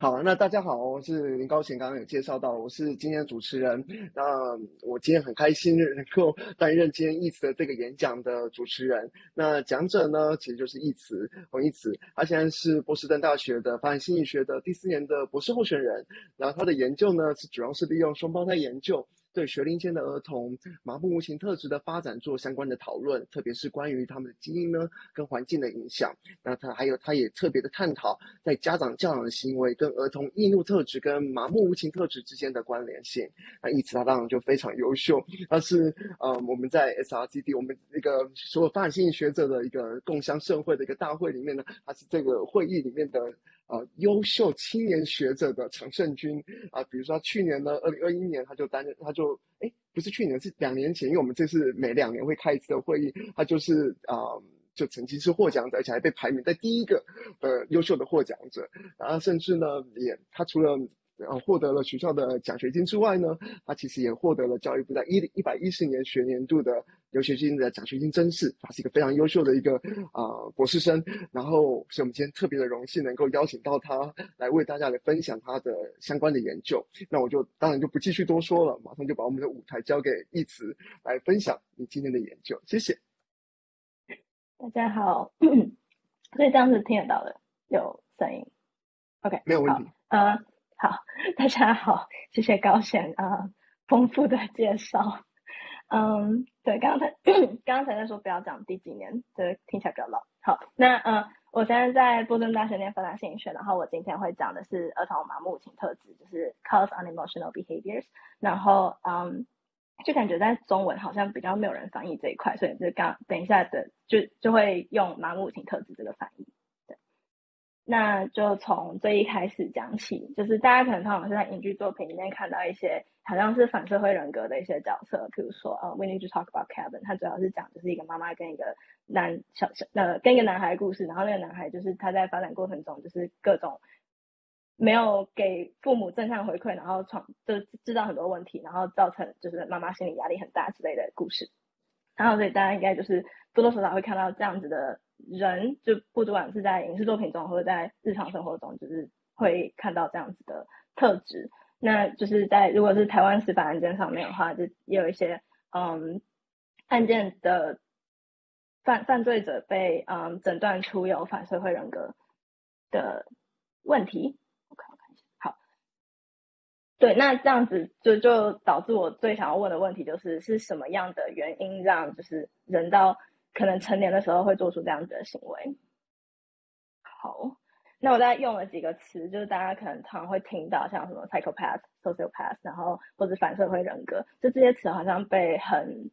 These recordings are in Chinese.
好，那大家好，我是林高贤，刚刚有介绍到，我是今天的主持人。那我今天很开心能够担任今天义慈的这个演讲的主持人。那讲者呢，其实就是义慈，洪义慈，他现在是波士顿大学的发展心理学的第4年的博士候选人。然后他的研究呢，主要是利用双胞胎研究，对学龄前的儿童麻木无情特质的发展做相关的讨论，特别是关于他们的基因呢跟环境的影响。那他也特别的探讨在家长教养的行为跟儿童易怒特质跟麻木无情特质之间的关联性。那义慈他当然就非常优秀，他是我们在 SRCD 我们一个所有发展心理学者的一个共襄盛会的一个大会里面呢，他是这个会议里面的优秀青年学者的常胜军比如说去年呢2021年不是去年是2年前，因为我们这是每2年会开一次的会议，他就是就曾经是获奖者，而且还被排名在第一个优秀的获奖者。然后甚至呢，他除了获得了学校的奖学金之外呢，他其实也获得了教育部在110年学年度的留学金的奖学金甄试，他是一个非常优秀的一个博士生。然后，所以我们今天特别的荣幸能够邀请到他来为大家来分享他的相关的研究。那我就当然就不继续多说了，马上就把我们的舞台交给义慈来分享你今天的研究，谢谢。 大家好，所以这样子听得到的，有声音 ，OK， 没有问题。 好，大家好，谢谢高贤丰富的介绍。对，刚才在说不要讲第几年，这听起来比较老。好，那我现在在波士顿大学念发展心理学，然后我今天会讲的是儿童麻木无情特质，就是 cause unemotional behaviors。然后就感觉在中文好像比较没有人翻译这一块，所以就等一下的就会用麻木无情特质这个翻译。对，那就从最一开始讲起，就是大家可能通常是在影剧作品里面看到一些好像是反社会人格的一些角色，比如说We Need to Talk About Kevin， 他主要是讲就是一个妈妈跟一个跟一个男孩的故事，然后那个男孩就是他在发展过程中就是各种没有给父母正向回馈，然后就制造很多问题，然后造成就是妈妈心理压力很大之类的故事。然后所以大家应该就是多多少少会看到这样子的人，就不管是在影视作品中或者在日常生活中，就是会看到这样子的特质。那就是如果是台湾司法案件上面的话，就也有一些案件的犯罪者被诊断出有反社会人格的问题。我看一下，好，对，那这样子就导致我最想要问的问题是什么样的原因让就是人到可能成年的时候会做出这样子的行为？好，那我在用了几个词，就是大家可能常会听到，像什么 psychopath、sociopath， 然后或者反社会人格，就这些词好像被很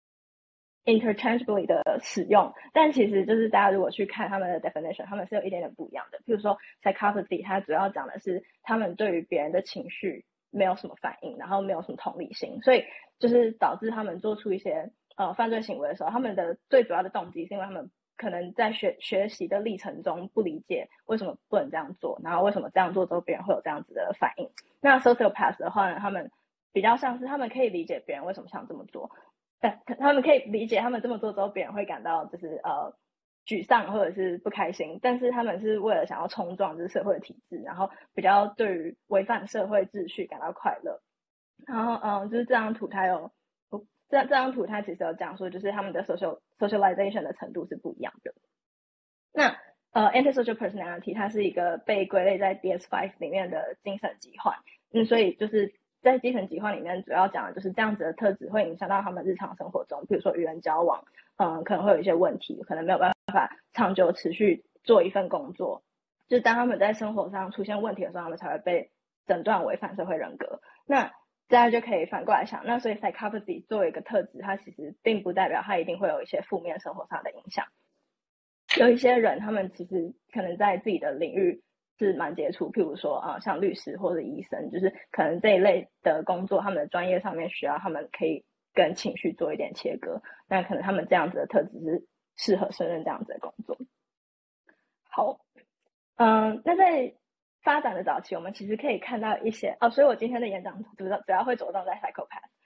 interchangeably 的使用，但其实就是大家如果去看他们的 definition， 他们是有一点点不一样的。譬如说 psychopathy， 它主要讲的是他们对于别人的情绪没有什么反应，然后没有什么同理心，所以就是导致他们做出一些犯罪行为的时候，他们的最主要的动机是因为他们可能在学习的历程中不理解为什么不能这样做，然后为什么这样做之后别人会有这样子的反应。那 sociopath 的话呢，他们比较像是他们可以理解别人为什么想这么做，但他们可以理解他们这么做之后别人会感到就是沮丧或者是不开心，但是他们是为了想要冲撞就是社会的体制，然后比较对于违反社会秩序感到快乐。然后就是这张图它其实有讲说就是他们的 socialization 的程度是不一样的。那antisocial personality 它是一个被归类在 DS5 里面的精神疾患，所以就是在精神疾患里面主要讲的就是这样子的特质会影响到他们日常生活中，比如说与人交往可能会有一些问题，可能没有办法长久持续做一份工作，就是当他们在生活上出现问题的时候，他们才会被诊断为反社会人格。那大家就可以反过来想，那所以 psychopathy 作为一个特质，它其实并不代表它一定会有一些负面生活上的影响。有一些人他们其实可能在自己的领域是蛮杰出，譬如说像律师或者医生，就是可能这一类的工作他们的专业上面需要他们可以跟情绪做一点切割，那可能他们这样子的特质是适合胜任这样子的工作。好，那在发展的早期，我们其实可以看到一些所以我今天的演讲主要会着重在 psychopath。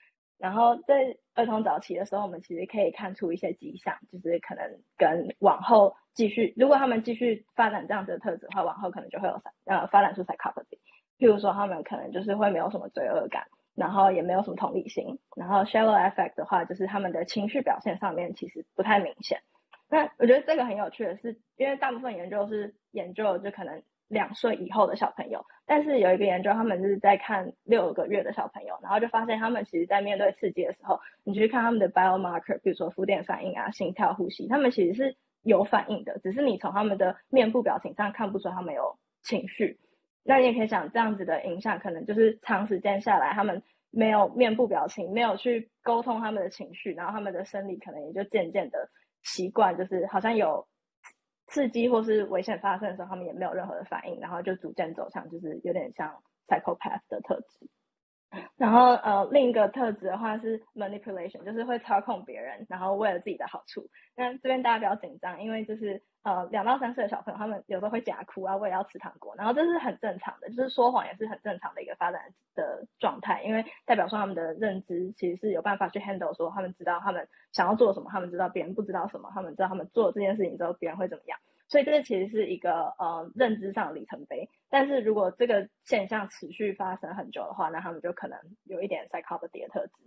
然后在儿童早期的时候，我们其实可以看出一些迹象，就是可能跟往后继续，如果他们继续发展这样子的特质的话，往后可能就会有发展出 psychopathy。譬如说，他们可能就是会没有什么罪恶感，然后也没有什么同理心。然后 shallow affect 的话，就是他们的情绪表现上面其实不太明显。那我觉得这个很有趣的是，因为大部分研究是研究就可能2岁以后的小朋友，但是有一个研究他们是在看6个月的小朋友，然后就发现他们其实在面对刺激的时候，你去看他们的 biomarker， 比如说浮点反应啊、心跳、呼吸，他们其实是有反应的，只是你从他们的面部表情上看不出他们有情绪。那你也可以想，这样子的影响可能就是长时间下来，他们没有面部表情，没有去沟通他们的情绪，然后他们的生理可能也就渐渐的习惯，就是好像有刺激或是危险发生的时候，他们也没有任何的反应，然后就逐渐走向就是有点像 psychopath 的特质。然后另一个特质的话是 manipulation， 就是会操控别人，然后为了自己的好处。那这边大家不要紧张，因为就是2到3岁的小朋友，他们有时候会假哭啊，为了要吃糖果，然后这是很正常的，就是说谎也是很正常的一个发展的状态，因为代表说他们的认知其实是有办法去 handle， 说他们知道他们想要做什么，他们知道别人不知道什么，他们知道他们做这件事情之后别人会怎么样。所以这个其实是一个认知上的里程碑，但是如果这个现象持续发生很久的话，那他们就可能有一点 psychopathy 的特质。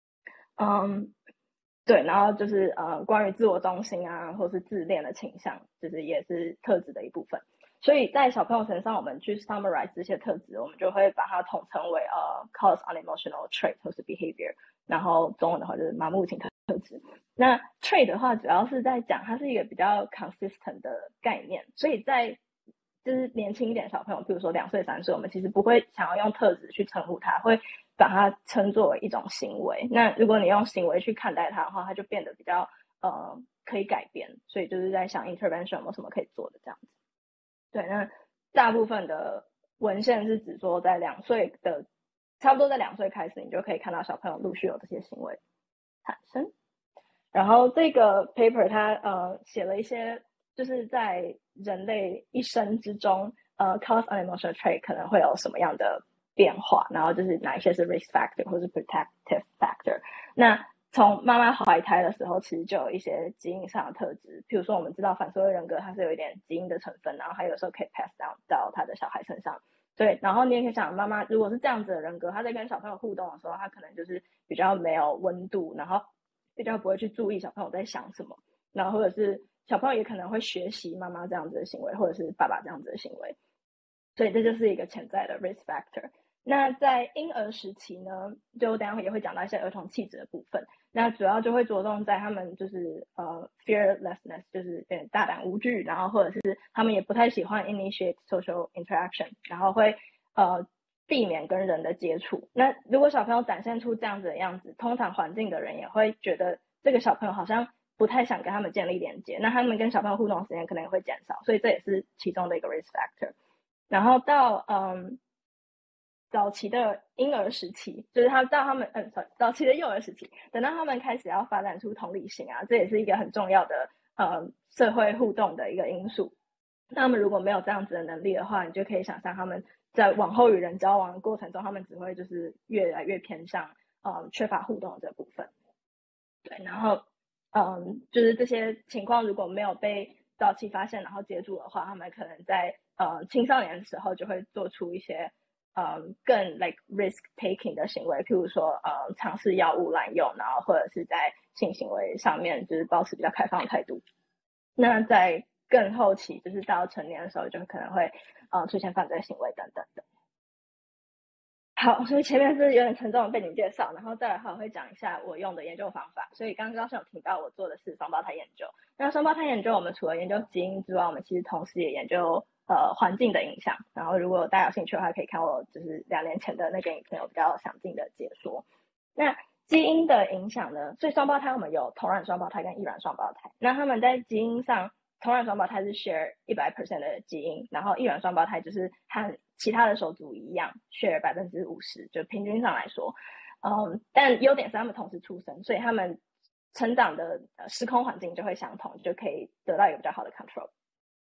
对，然后就是关于自我中心啊，或是自恋的倾向，就是也是特质的一部分。所以在小朋友身上，我们去 summarize 这些特质，我们就会把它统称为cause unemotional trait 或是 behavior， 然后中文的话就是麻木型特质。那 trait 的话，主要是在讲它是一个比较 consistent 的概念，所以在就是年轻一点小朋友，比如说2岁3岁，我们其实不会想要用特质去称呼它，会把它称作为一种行为。那如果你用行为去看待它的话，它就变得比较可以改变。所以就是在想 intervention 有没有什么可以做的这样子。对，那大部分的文献是指说在2岁的，差不多在2岁开始，你就可以看到小朋友陆续有这些行为产生。然后这个 paper 它写了一些，就是在人类一生之中cause unemotional trait 可能会有什么样的变化，然后就是哪一些是 risk factor 或是 protective factor。那从妈妈怀胎的时候，其实就有一些基因上的特质，譬如说我们知道反社会人格它是有一点基因的成分，然后它有时候可以 pass down 到他的小孩身上。对，然后你也可以想，妈妈如果是这样子的人格，他在跟小朋友互动的时候，他可能就是比较没有温度，然后比较不会去注意小朋友在想什么，然后或者是小朋友也可能会学习妈妈这样子的行为，或者是爸爸这样子的行为，所以这就是一个潜在的 risk factor。那在婴儿时期呢，就等一下也会讲到一些儿童气质的部分。那主要就会着重在他们就是fearlessness， 就是有点大胆无惧，然后或者是他们也不太喜欢 initiate social interaction， 然后会避免跟人的接触。那如果小朋友展现出这样子的样子，通常环境的人也会觉得这个小朋友好像不太想跟他们建立连接，那他们跟小朋友互动的时间可能也会减少，所以这也是其中的一个 risk factor。然后到早期的婴儿时期，就是他们早期的幼儿时期，等到他们开始要发展出同理心啊，这也是一个很重要的社会互动的一个因素。那他们如果没有这样子的能力的话，你就可以想象他们在往后与人交往的过程中，他们只会就是越来越偏向缺乏互动的这部分。对，然后就是这些情况如果没有被早期发现，然后接住的话，他们可能在青少年的时候就会做出一些更 like risk taking 的行为，譬如说尝试药物滥用，然后或者是在性行为上面就是保持比较开放的态度。那在更后期，就是到成年的时候，就可能会出现犯罪行为等等的。好，所以前面是有点沉重的背景介绍，然后再来的话我会讲一下我用的研究方法。所以刚刚有提到我做的是双胞胎研究。那双胞胎研究，我们除了研究基因之外，我们其实同时也研究环境的影响。然后如果大家有兴趣的话，可以看我就是2年前的那个影片有比较详尽的解说。那基因的影响呢？所以双胞胎我们有同卵双胞胎跟异卵双胞胎。那他们在基因上，同卵双胞胎是 share 100% 的基因，然后异卵双胞胎就是和其他的手足一样 share 50%，就平均上来说，但优点是他们同时出生，所以他们成长的时空环境就会相同，就可以得到一个比较好的 control。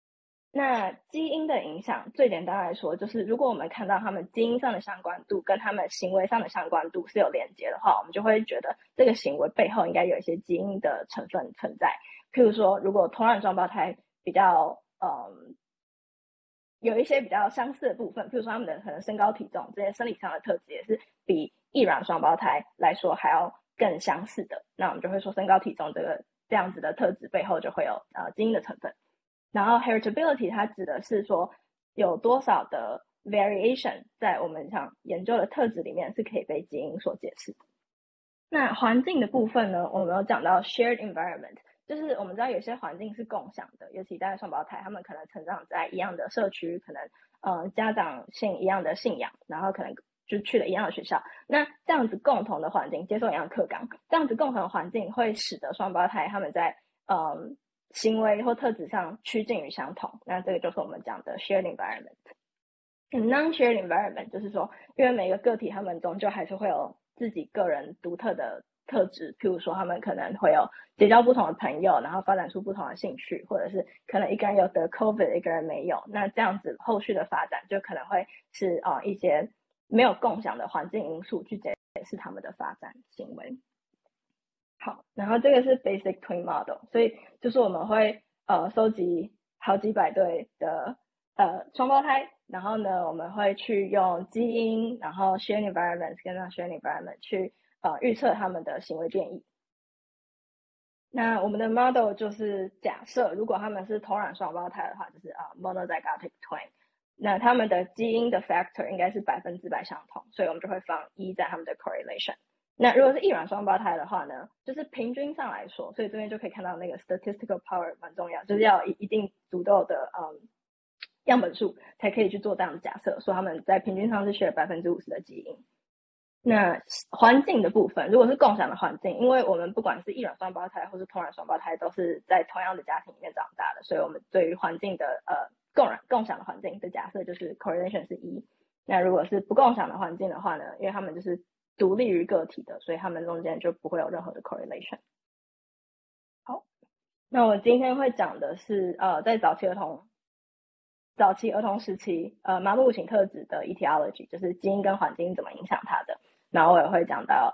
那基因的影响，最简单来说，就是如果我们看到他们基因上的相关度跟他们行为上的相关度是有连接的话，我们就会觉得这个行为背后应该有一些基因的成分存在。譬如说，如果同卵双胞胎比较有一些比较相似的部分，譬如说他们的可能身高体重这些生理上的特质也是比异卵双胞胎来说还要更相似的，那我们就会说身高体重这样子的特质背后就会有基因的成分。然后 heritability 它指的是说有多少的 variation 在我们想研究的特质里面是可以被基因所解释的。那环境的部分呢，我们有讲到 shared environment， 就是我们知道有些环境是共享的，尤其在双胞胎，他们可能成长在一样的社区，可能家长信一样的信仰，然后可能就去了一样的学校。那这样子共同的环境，接受一样的课纲，这样子共同的环境会使得双胞胎他们在行为或特质上趋近于相同。那这个就是我们讲的 shared environment。non-shared environment 就是说，因为每个个体他们终究还是会有自己个人独特的特质，譬如说他们可能会有结交不同的朋友，然后发展出不同的兴趣，或者是可能一个人有得 COVID， 一个人没有。那这样子后续的发展就可能会是一些没有共享的环境因素去解释他们的发展行为。好，然后这个是 basic twin model， 所以就是我们会收集好几百对的双胞胎，然后呢我们会去用基因，然后 shared environment 跟 non-shared environment 去预测他们的行为变异。那我们的 model 就是假设如果他们是同卵双胞胎的话，就是monozygotic twin， 那他们的基因的 factor 应该是100%相同，所以我们就会放1在他们的 correlation。那如果是异卵双胞胎的话呢，就是平均上来说，所以这边就可以看到那个 statistical power 蛮重要，就是要一定足够的样本数才可以去做这样的假设，说他们在平均上是 share 50%的基因。那环境的部分，如果是共享的环境，因为我们不管是异卵双胞胎或是同卵双胞胎，都是在同样的家庭里面长大的，所以我们对于环境的共享的环境的假设就是 correlation 是1。那如果是不共享的环境的话呢，因为他们就是独立于个体的，所以他们中间就不会有任何的 correlation。好，那我今天会讲的是在早期儿童时期麻木型特质的 etiology， 就是基因跟环境怎么影响它的。然后我也会讲到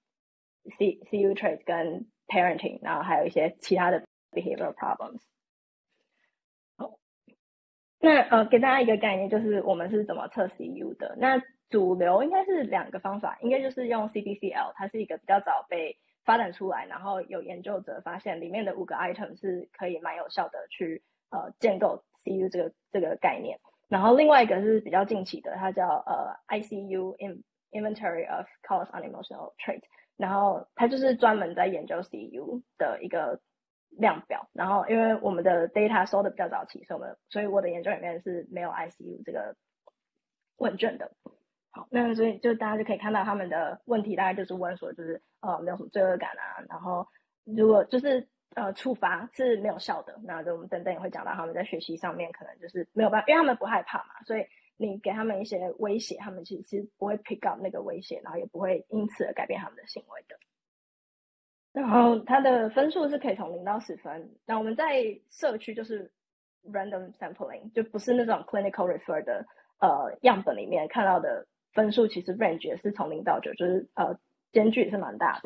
CU trait 跟 parenting， 然后还有一些其他的 behavioral problems。好，那给大家一个概念，就是我们是怎么测 CU 的。那主流应该是2个方法，应该就是用 CBCL， 它是一个比较早被发展出来，然后有研究者发现里面的5个 item 是可以蛮有效的去建构 CU 这个概念。然后另外一个是比较近期的，它叫ICU Inventory of Cause Unemotional Trait， 然后它就是专门在研究 CU 的一个量表。然后因为我们的 data 收的比较早期，所以我的研究里面是没有 ICU 这个问卷的。好，那所以就大家就可以看到他们的问题大概就是问说，就是没有什么罪恶感啊，然后如果就是处罚是没有效的，那就我们等等也会讲到他们在学习上面可能就是没有办法，因为他们不害怕嘛，所以你给他们一些威胁，他们其实是不会 pick up 那个威胁，然后也不会因此而改变他们的行为的。然后它的分数是可以从0到10分。那我们在社区就是 random sampling， 就不是那种 clinical refer 的样本里面看到的分数，其实 range 也是从0到9，就是间距也是蛮大的。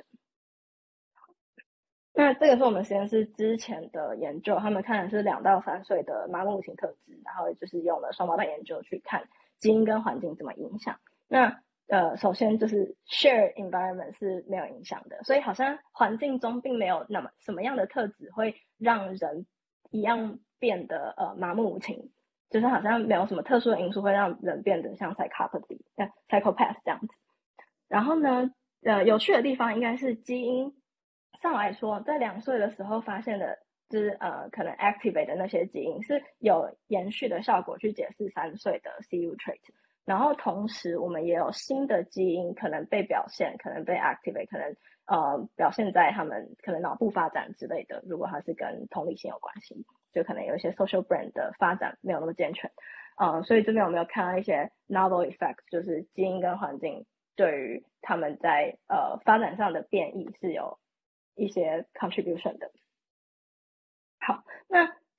那这个是我们实验室之前的研究，他们看的是2到3岁的麻木型特质，然后就是用了双胞胎研究去看基因跟环境怎么影响。那首先就是 share environment 是没有影响的，所以好像环境中并没有那么什么样的特质会让人一样变得麻木无情，就是好像没有什么特殊的因素会让人变得像 psychopath 这样子。然后呢，有趣的地方应该是基因上来说，在2岁的时候发现的，就是可能 activate 的那些基因是有延续的效果去解释3岁的 CU trait。然后同时我们也有新的基因可能被表现，可能被 activate， 可能表现在他们可能脑部发展之类的，如果它是跟同理心有关系，就可能有一些 social brain 的发展没有那么健全。所以这边我们有看到一些 novel effects， 就是基因跟环境对于他们在发展上的变异是有一些 contribution 的。好，那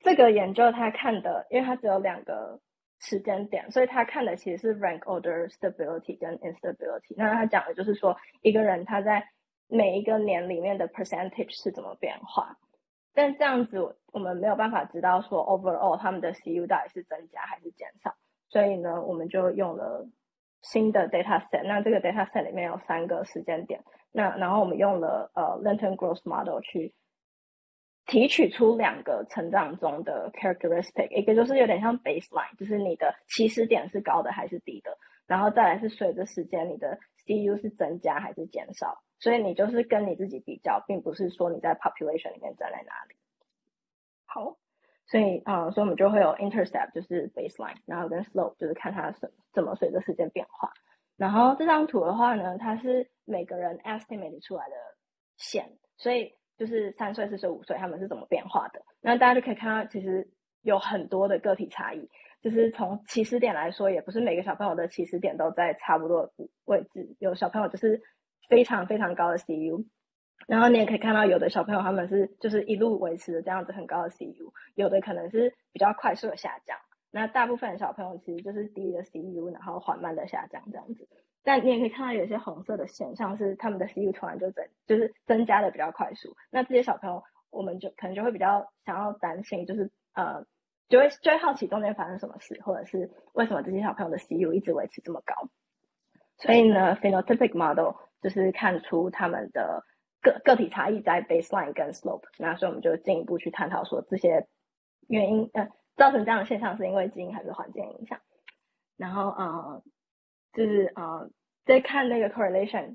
这个研究他看的，因为他只有2个时间点，所以他看的其实是 rank order stability 跟 instability。那他讲的就是说，一个人他在每一个年里面的 percentage 是怎么变化。但这样子我们没有办法知道说 overall 他们的 CU 到底是增加还是减少，所以呢，我们就用了新的 data set。那这个 data set 里面有3个时间点，那然后我们用了Lantern Growth Model 去提取出2个成长中的 characteristic， 一个就是有点像 baseline， 就是你的起始点是高的还是低的，然后再来是随着时间你的 CU 是增加还是减少，所以你就是跟你自己比较，并不是说你在 population 里面站在哪里。好，所以我们就会有 intercept 就是 baseline， 然后跟 slope 就是看它怎么随着时间变化。然后这张图的话呢，它是每个人 estimate 出来的线，所以就是3岁、4岁、5岁他们是怎么变化的。那大家就可以看到，其实有很多的个体差异。就是从起始点来说，也不是每个小朋友的起始点都在差不多的位置，有小朋友就是非常非常高的 CU， 然后你也可以看到有的小朋友他们是就是一路维持着这样子很高的 CU， 有的可能是比较快速的下降，那大部分的小朋友其实就是低的 CU 然后缓慢的下降这样子。但你也可以看到有一些红色的线，像是他们的 CU 突然就是增加的比较快速，那这些小朋友我们就可能就会比较想要担心，就是就会好奇中间发生什么事，或者是为什么这些小朋友的 CU 一直维持这么高。所以呢 phenotypic model 就是看出他们的个体差异在 baseline 跟 slope， 那所以我们就进一步去探讨说这些原因造成这样的现象是因为基因还是环境影响。然后就是在看那个 correlation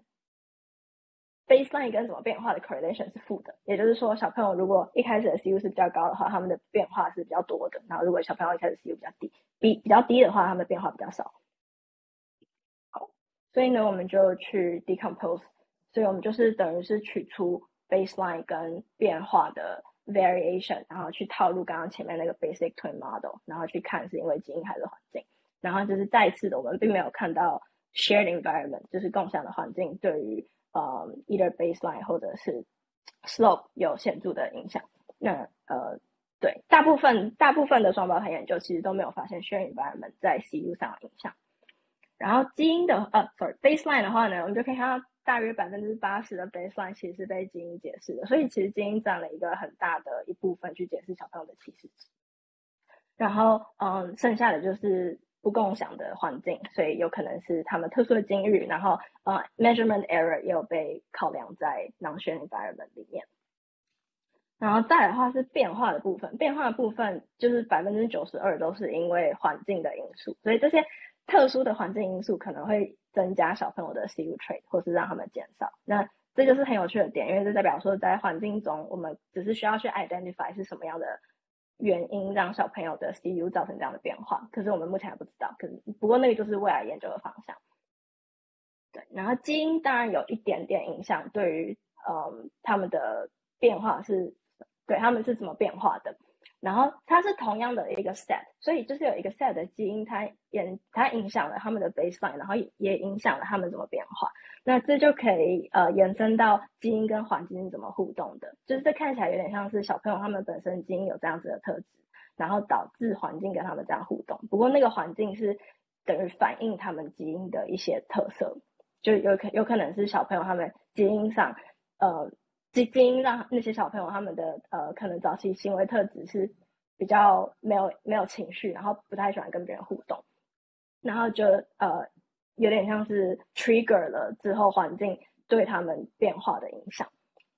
baseline 跟怎么变化的 correlation 是负的，也就是说小朋友如果一开始的 CU 是比较高的话，他们的变化是比较多的，然后如果小朋友一开始 CU 比较低的话，他们的变化比较少。好，所以呢我们就去 decompose， 所以我们就是等于是取出 baseline 跟变化的 variation， 然后去套入刚刚前面那个 basic twin model， 然后去看是因为基因还是环境。然后就是再一次的我们并没有看到 shared environment， 就是共享的环境对于either baseline 或者是 slope 有显著的影响。那对，大部分的双胞胎研究其实都没有发现 shared environment 在 CU 上的影响。然后基因的baseline 的话呢，我们就可以看到大约80%的 baseline 其实是被基因解释的，所以其实基因占了一个很大的一部分去解释小朋友的起始值。然后剩下的就是不共享的环境，所以有可能是他们特殊的境遇，然后measurement error 也有被考量在 non-shared environment 里面。然后再来的话是变化的部分，变化的部分就是92%都是因为环境的因素，所以这些特殊的环境因素可能会增加小朋友的 CU trait， 或是让他们减少。那这就是很有趣的点，因为这代表说在环境中，我们只是需要去 identify 是什么样的原因让小朋友的 CU 造成这样的变化，可是我们目前还不知道。不过那个就是未来研究的方向。对，然后基因当然有一点点影响，对于他们的变化是，对他们是怎么变化的。然后它是同样的一个 set， 所以就是有一个 set 的基因，它影响了他们的 baseline， 然后也影响了他们怎么变化。那这就可以延伸到基因跟环境怎么互动的，就是这看起来有点像是小朋友他们本身基因有这样子的特质，然后导致环境跟他们这样互动。不过那个环境是等于反映他们基因的一些特色，就有可能是小朋友他们基因上基因让那些小朋友他们的可能早期行为特质是比较没有情绪，然后不太喜欢跟别人互动，然后就有点像是 trigger 了之后环境对他们变化的影响。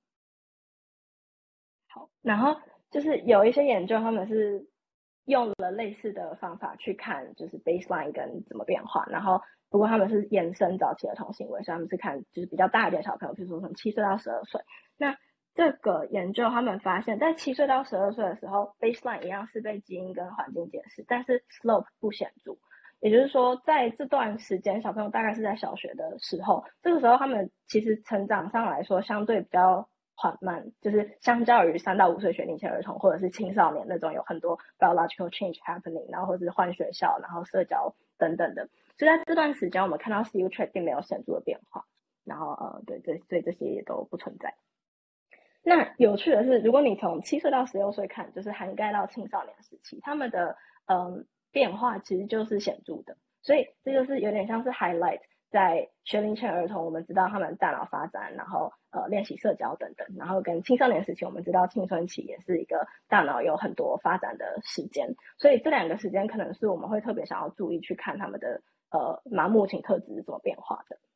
好，然后就是有一些研究他们是用了类似的方法去看就是 baseline 跟怎么变化，然后不过他们是延伸早期儿童行为，所以他们是看就是比较大一点小朋友，比如说从7岁到12岁。那这个研究他们发现，在7岁到12岁的时候 ，baseline 一样是被基因跟环境解释，但是 slope 不显著。也就是说，在这段时间，小朋友大概是在小学的时候，这个时候他们其实成长上来说相对比较缓慢，就是相较于3到5岁学龄前儿童或者是青少年那种有很多 biological change happening， 然后或者是换学校，然后社交等等的，所以在这段时间我们看到 CU trait 并没有显著的变化，然后对，所以这些也都不存在。 那有趣的是，如果你从7岁到16岁看，就是涵盖到青少年时期，他们的变化其实就是显著的。所以这就是有点像是 highlight 在学龄前儿童，我们知道他们大脑发展，然后练习社交等等，然后跟青少年时期，我们知道青春期也是一个大脑有很多发展的时间，所以这两个时间可能是我们会特别想要注意去看他们的麻木型特质是怎么变化的。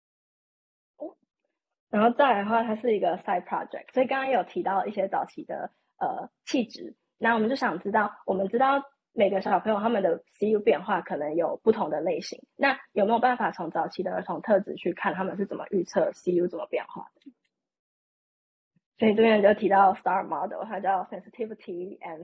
然后再来的话，它是一个 side project，所以刚刚有提到一些早期的气质，那我们就想知道，我们知道每个小朋友他们的 CU 变化可能有不同的类型，那有没有办法从早期的儿童特质去看他们是怎么预测 CU 怎么变化的？所以这边就提到 STAR model， 它叫 Sensitivity and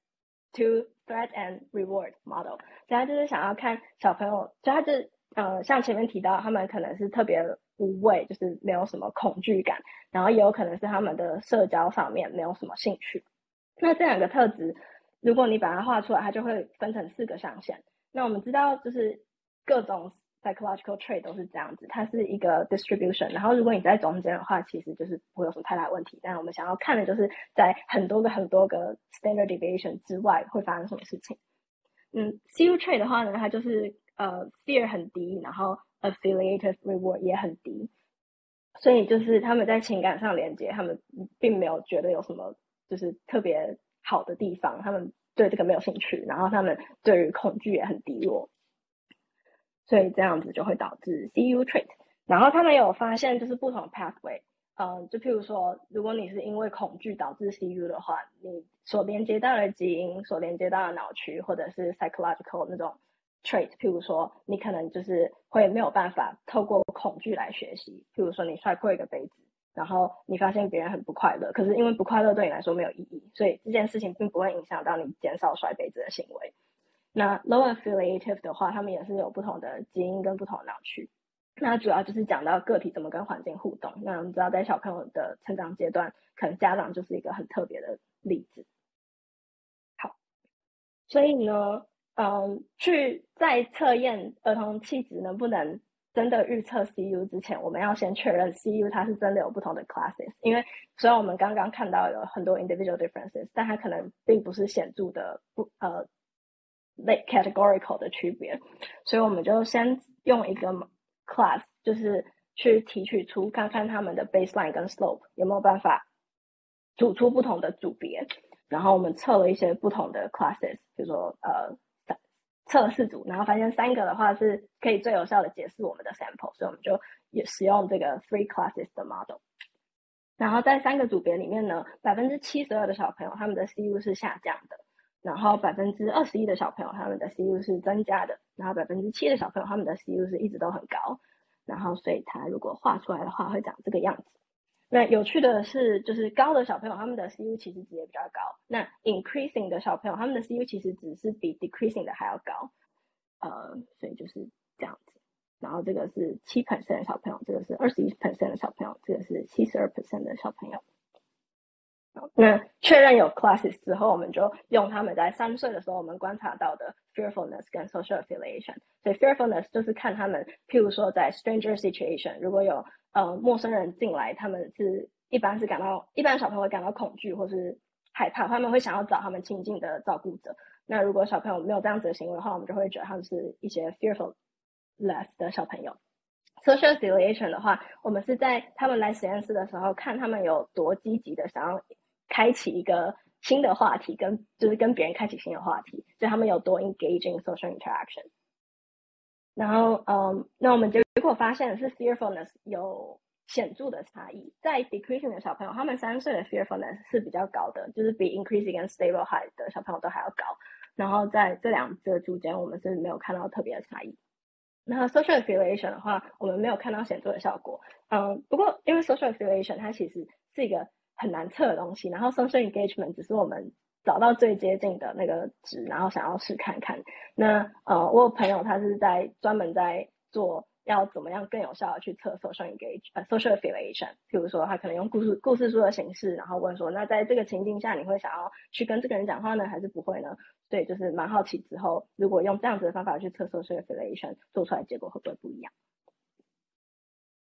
Threat and Reward model， 所以它就是想要看小朋友，就它就是像前面提到，他们可能是特别无畏，就是没有什么恐惧感，然后也有可能是他们的社交上面没有什么兴趣。那这两个特质，如果你把它画出来，它就会分成4个象限。那我们知道，就是各种 psychological trait 都是这样子，它是一个 distribution。然后如果你在中间的话，其实就是不会有什么太大问题。但我们想要看的就是在很多个 standard deviation 之外会发生什么事情。CU trait 的话呢，它就是fear 很低，然后 affiliative reward 也很低，所以就是他们在情感上连接，他们并没有觉得有什么就是特别好的地方，他们对这个没有兴趣，然后他们对于恐惧也很低落，所以这样子就会导致 CU trait。然后他们有发现就是不同 pathway，就譬如说，如果你是因为恐惧导致 CU 的话，你所连接到的基因、所连接到的脑区，或者是 psychological 那种 trait，譬如说，你可能就是会没有办法透过恐惧来学习。譬如说，你摔破一个杯子，然后你发现别人很不快乐，可是因为不快乐对你来说没有意义，所以这件事情并不会影响到你减少摔杯子的行为。那 low affiliative 的话，他们也是有不同的基因跟不同的脑区。那主要就是讲到个体怎么跟环境互动。那我们知道，在小朋友的成长阶段，可能家长就是一个很特别的例子。好，所以呢，去在测验儿童气质能不能真的预测 CU 之前，我们要先确认 CU 它是真的有不同的 classes。因为虽然我们刚刚看到有很多 individual differences，但它可能并不是显著的类 categorical 的区别，所以我们就先用一个 class， 就是去提取出看看他们的 baseline 跟 slope 有没有办法组出不同的组别，然后我们测了一些不同的 classes， 比如说测了4组，然后发现3个的话是可以最有效的解释我们的 sample， 所以我们就也使用这个 three classes 的 model。然后在3个组别里面呢，72%的小朋友他们的 CU 是下降的，然后21%的小朋友他们的 CU 是增加的，然后7%的小朋友他们的 CU 是一直都很高，然后所以它如果画出来的话会长这个样子。那有趣的是，就是高的小朋友他们的 CU 其实值也比较高，那 increasing 的小朋友他们的 CU 其实只是比 decreasing 的还要高，所以就是这样子。然后这个是7% 的小朋友，这个是21% 的小朋友，这个是72% 的小朋友。那确认有 classes 之后，我们就用他们在3岁的时候我们观察到的 fearfulness 跟 social affiliation。所以 fearfulness 就是看他们，譬如说在 stranger situation， 如果有陌生人进来，他们是一般小朋友会感到恐惧或是害怕，他们会想要找他们亲近的照顾者。那如果小朋友没有这样子的行为的话，我们就会觉得他们是一些 fearfulness 的小朋友。social affiliation 的话，我们是在他们来实验室的时候，看他们有多积极的想要开启一个新的话题，就是跟别人开启新的话题，就他们有多 engaging social interaction。然后，那我们结果发现是 fearfulness 有显著的差异，在 decreasing 的小朋友，他们3岁的 fearfulness 是比较高的，就是比 increasing 跟 stable high 的小朋友都还要高。然后在这2个组间，我们是没有看到特别的差异。那 social affiliation 的话，我们没有看到显著的效果。不过因为 social affiliation 它其实是一个很难测的东西，然后 social engagement 只是我们找到最接近的那个值，然后想要试看看。那我有朋友他是专门在做要怎么样更有效的去测 social affiliation， 譬如说他可能用故事书的形式，然后问说，那在这个情境下你会想要去跟这个人讲话呢，还是不会呢？所以就是蛮好奇之后，如果用这样子的方法去测 social affiliation， 做出来结果会不会不一样？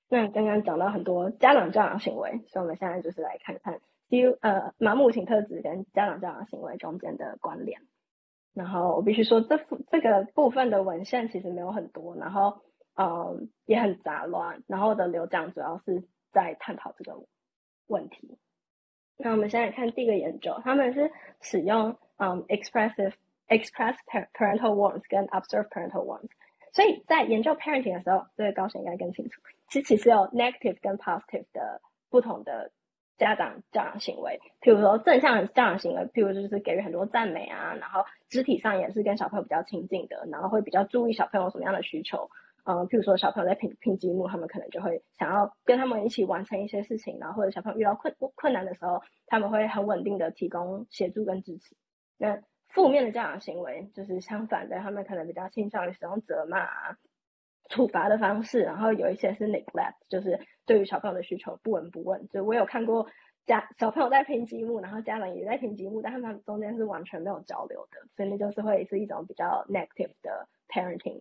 那刚刚讲到很多家长教养行为，所以我们现在就是来看看盲目型特质跟家长教养行为中间的关联。然后我必须说这个部分的文献其实没有很多，然后也很杂乱，然后我的流讲主要是在探讨这个问题。那我们现在看第一个研究，他们是使用express parental warmth 跟 observe parental warmth， 所以在研究 parenting 的时候，这个高璇应该更清楚，其实有 negative 跟 positive 的不同的家长教养行为。譬如说正向的教养行为，譬如就是给予很多赞美啊，然后肢体上也是跟小朋友比较亲近的，然后会比较注意小朋友什么样的需求。譬如说小朋友在拼积木，他们可能就会想要跟他们一起完成一些事情，然后或者小朋友遇到困难的时候，他们会很稳定的提供协助跟支持。那负面的教养行为就是相反的，他们可能比较倾向于使用责骂啊、处罚的方式，然后有一些是 neglect， 就是对于小朋友的需求不闻不问。就我有看过小朋友在拼积木，然后家长也在拼积木，但他们中间是完全没有交流的，所以那就是会是一种比较 negative 的 parenting。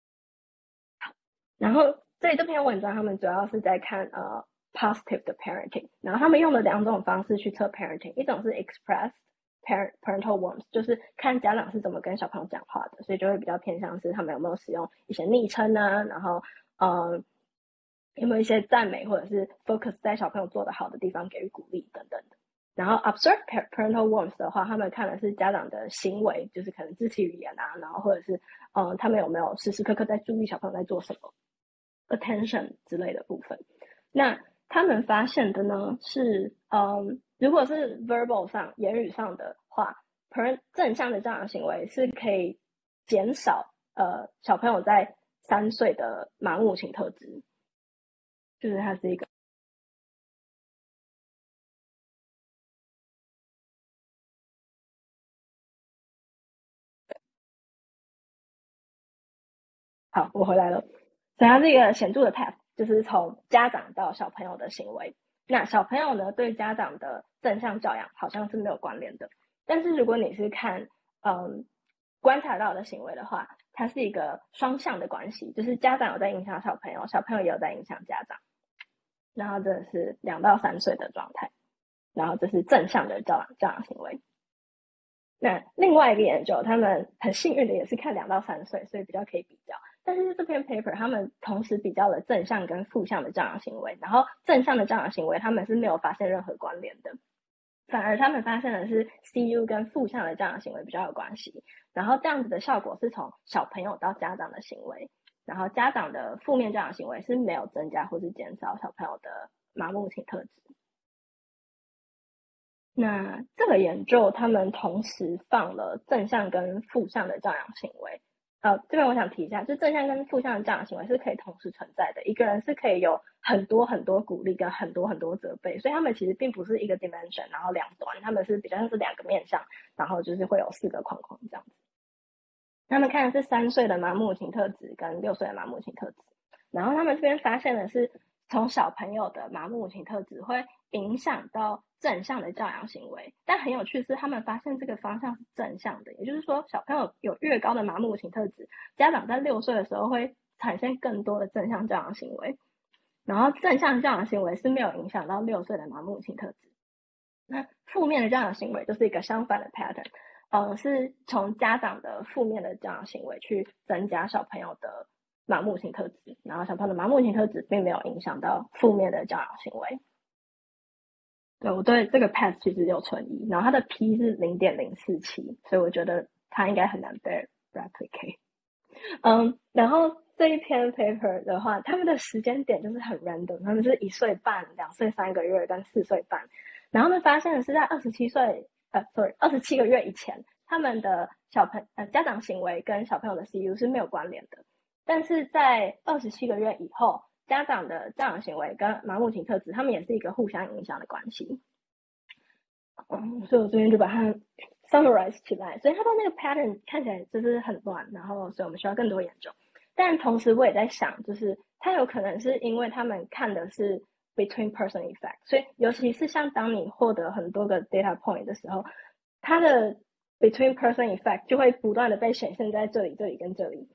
然后这篇文章他们主要是在看positive 的 parenting， 然后他们用了2种方式去测 parenting， 一种是 express parental warmth， 就是看家长是怎么跟小朋友讲话的，所以就会比较偏向是他们有没有使用一些昵称啊，然后有没有一些赞美或者是 focus 在小朋友做得好的地方给予鼓励等等的。然后 observe parental warmth 的话，他们看的是家长的行为，就是可能肢体语言啊，然后或者是他们有没有时时刻刻在注意小朋友在做什么 attention 之类的部分。那他们发现的呢是如果是 verbal 上言语上的话，正向的教养行为是可以减少小朋友在3岁的盲目型特质，就是它是一个好，我回来了。所以它是一个显著的 path， 就是从家长到小朋友的行为。那小朋友呢，对家长的正向教养好像是没有关联的。但是如果你是看观察到的行为的话，它是一个双向的关系，就是家长有在影响小朋友，小朋友也有在影响家长。然后这是2到3岁的状态，然后这是正向的教养行为。那另外一个研究，他们很幸运的也是看2到3岁，所以比较可以比较。但是这篇 paper 他们同时比较了正向跟负向的教养行为，然后正向的教养行为他们是没有发现任何关联的，反而他们发现的是 CU 跟负向的教养行为比较有关系。然后这样子的效果是从小朋友到家长的行为，然后家长的负面教养行为是没有增加或是减少小朋友的盲目型特质。那这个研究他们同时放了正向跟负向的教养行为。这边我想提一下，就正向跟负向的教养行为是可以同时存在的。一个人是可以有很多很多鼓励跟很多很多责备，所以他们其实并不是一个 dimension， 然后2端，他们是比较像是2个面向，然后就是会有4个框框这样子。他们看的是3岁的盲目型特质跟6岁的盲目型特质，然后他们这边发现的是，从小朋友的盲目型特质会影响到正向的教养行为，但很有趣是他们发现这个方向是正向的，也就是说小朋友有越高的盲目型特质，家长在6岁的时候会产生更多的正向教养行为，然后正向教养行为是没有影响到6岁的盲目型特质。那负面的教养行为就是一个相反的 pattern，是从家长的负面的教养行为去增加小朋友的盲目型特质，然后小朋友的盲目型特质并没有影响到负面的教养行为。对，我对这个 path 其实有存疑，然后它的 p 是0.047，所以我觉得它应该很难被 replicate。然后这一篇 paper 的话，他们的时间点就是很 random， 他们是1岁半、2岁3个月跟4岁半，然后呢发现的是在27个月以前，他们的家长行为跟小朋友的 CU 是没有关联的，但是在27个月以后，家长的教养行为跟盲目型特质，他们也是一个互相影响的关系。所以我这边就把它 summarize 起来，所以它的那个 pattern 看起来就是很乱，然后所以我们需要更多研究。但同时我也在想，就是它有可能是因为他们看的是 between person effect， 所以尤其是像当你获得很多个 data point 的时候，它的 between person effect 就会不断的被显现在这里、这里跟这里。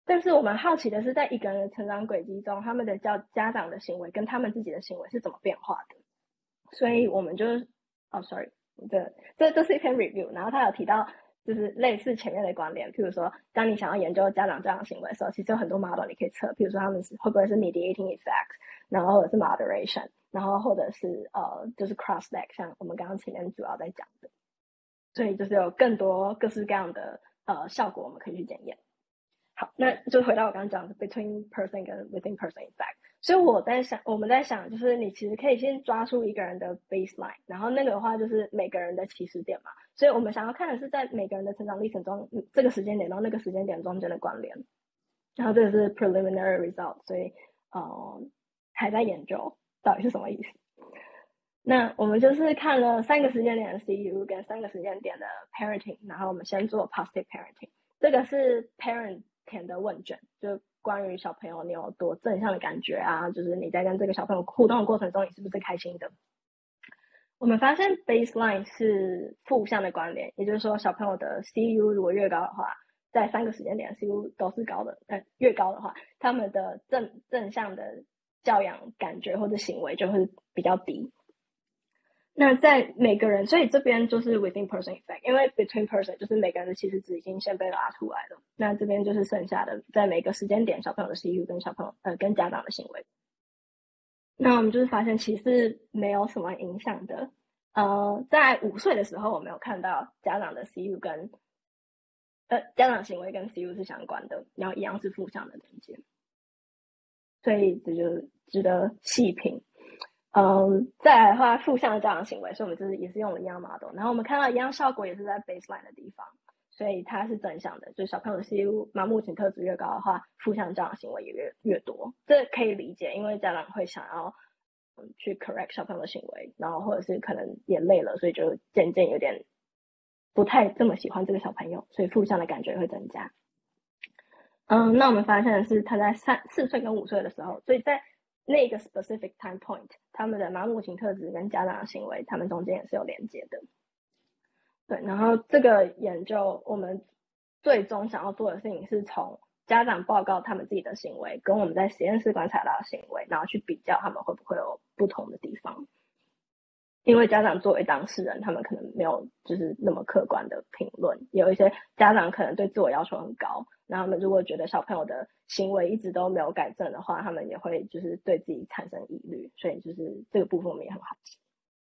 但是我们好奇的是，在一个人的成长轨迹中，他们的家长的行为跟他们自己的行为是怎么变化的。所以我们就是sorry， 这是一篇 review， 然后他有提到就是类似前面的观点，譬如说，当你想要研究家长这样的行为的时候，其实有很多 model 你可以测，譬如说他们会不会是 mediating effect， 然后或者是 moderation， 然后或者是就是 cross leg， 像我们刚刚前面主要在讲的。所以就是有更多各式各样的效果我们可以去检验。好，那就回到我刚刚讲的 between person 跟 within person effect。所以我们在想，就是你其实可以先抓出一个人的 baseline， 然后那个的话就是每个人的起始点嘛。所以我们想要看的是在每个人的成长历程中，这个时间点到那个时间点中间的关联。然后这个是 preliminary result， 所以还在研究到底是什么意思。那我们就是看了3个时间点的 CU 跟3个时间点的 parenting， 然后我们先做 positive parenting。这个是 parent 填的问卷，就关于小朋友你有多正向的感觉啊，就是你在跟这个小朋友互动的过程中，你是不是开心的？我们发现 baseline 是负向的关联，也就是说小朋友的 CU 如果越高的话，在3个时间点的 CU 都是高的，越高的话，他们的正向的教养感觉或者行为就会比较低。那在每个人，所以这边就是 within person effect， 因为 between person 就是每个人的起始值已经先被拉出来了，那这边就是剩下的在每个时间点小朋友的 CU 跟小朋友跟家长的行为。那我们就是发现其实没有什么影响的。在5岁的时候，我们有看到家长的 CU 跟家长行为跟 CU 是相关的，然后一样是负向的连接，所以这就值得细品。再来的话，负向的家长行为，所以我们就是也是用了一样 model， 然后我们看到一样效果也是在 baseline 的地方，所以它是正向的，就是小朋友的 CU 盲目型特质越高的话，负向家长行为也越多，这可以理解，因为家长会想要去 correct 小朋友的行为，然后或者是可能也累了，所以就渐渐有点不太这么喜欢这个小朋友，所以负向的感觉会增加。那我们发现的是他在4岁跟5岁的时候，所以在那个 specific time point， 他们的盲目型特质跟家长的行为，他们中间也是有连接的。对，然后这个研究我们最终想要做的事情是从家长报告他们自己的行为，跟我们在实验室观察到的行为，然后去比较他们会不会有不同的地方。因为家长作为当事人，他们可能没有就是那么客观的评论，有一些家长可能对自我要求很高，那他们如果觉得小朋友的行为一直都没有改正的话，他们也会就是对自己产生疑虑，所以就是这个部分我们也很好奇。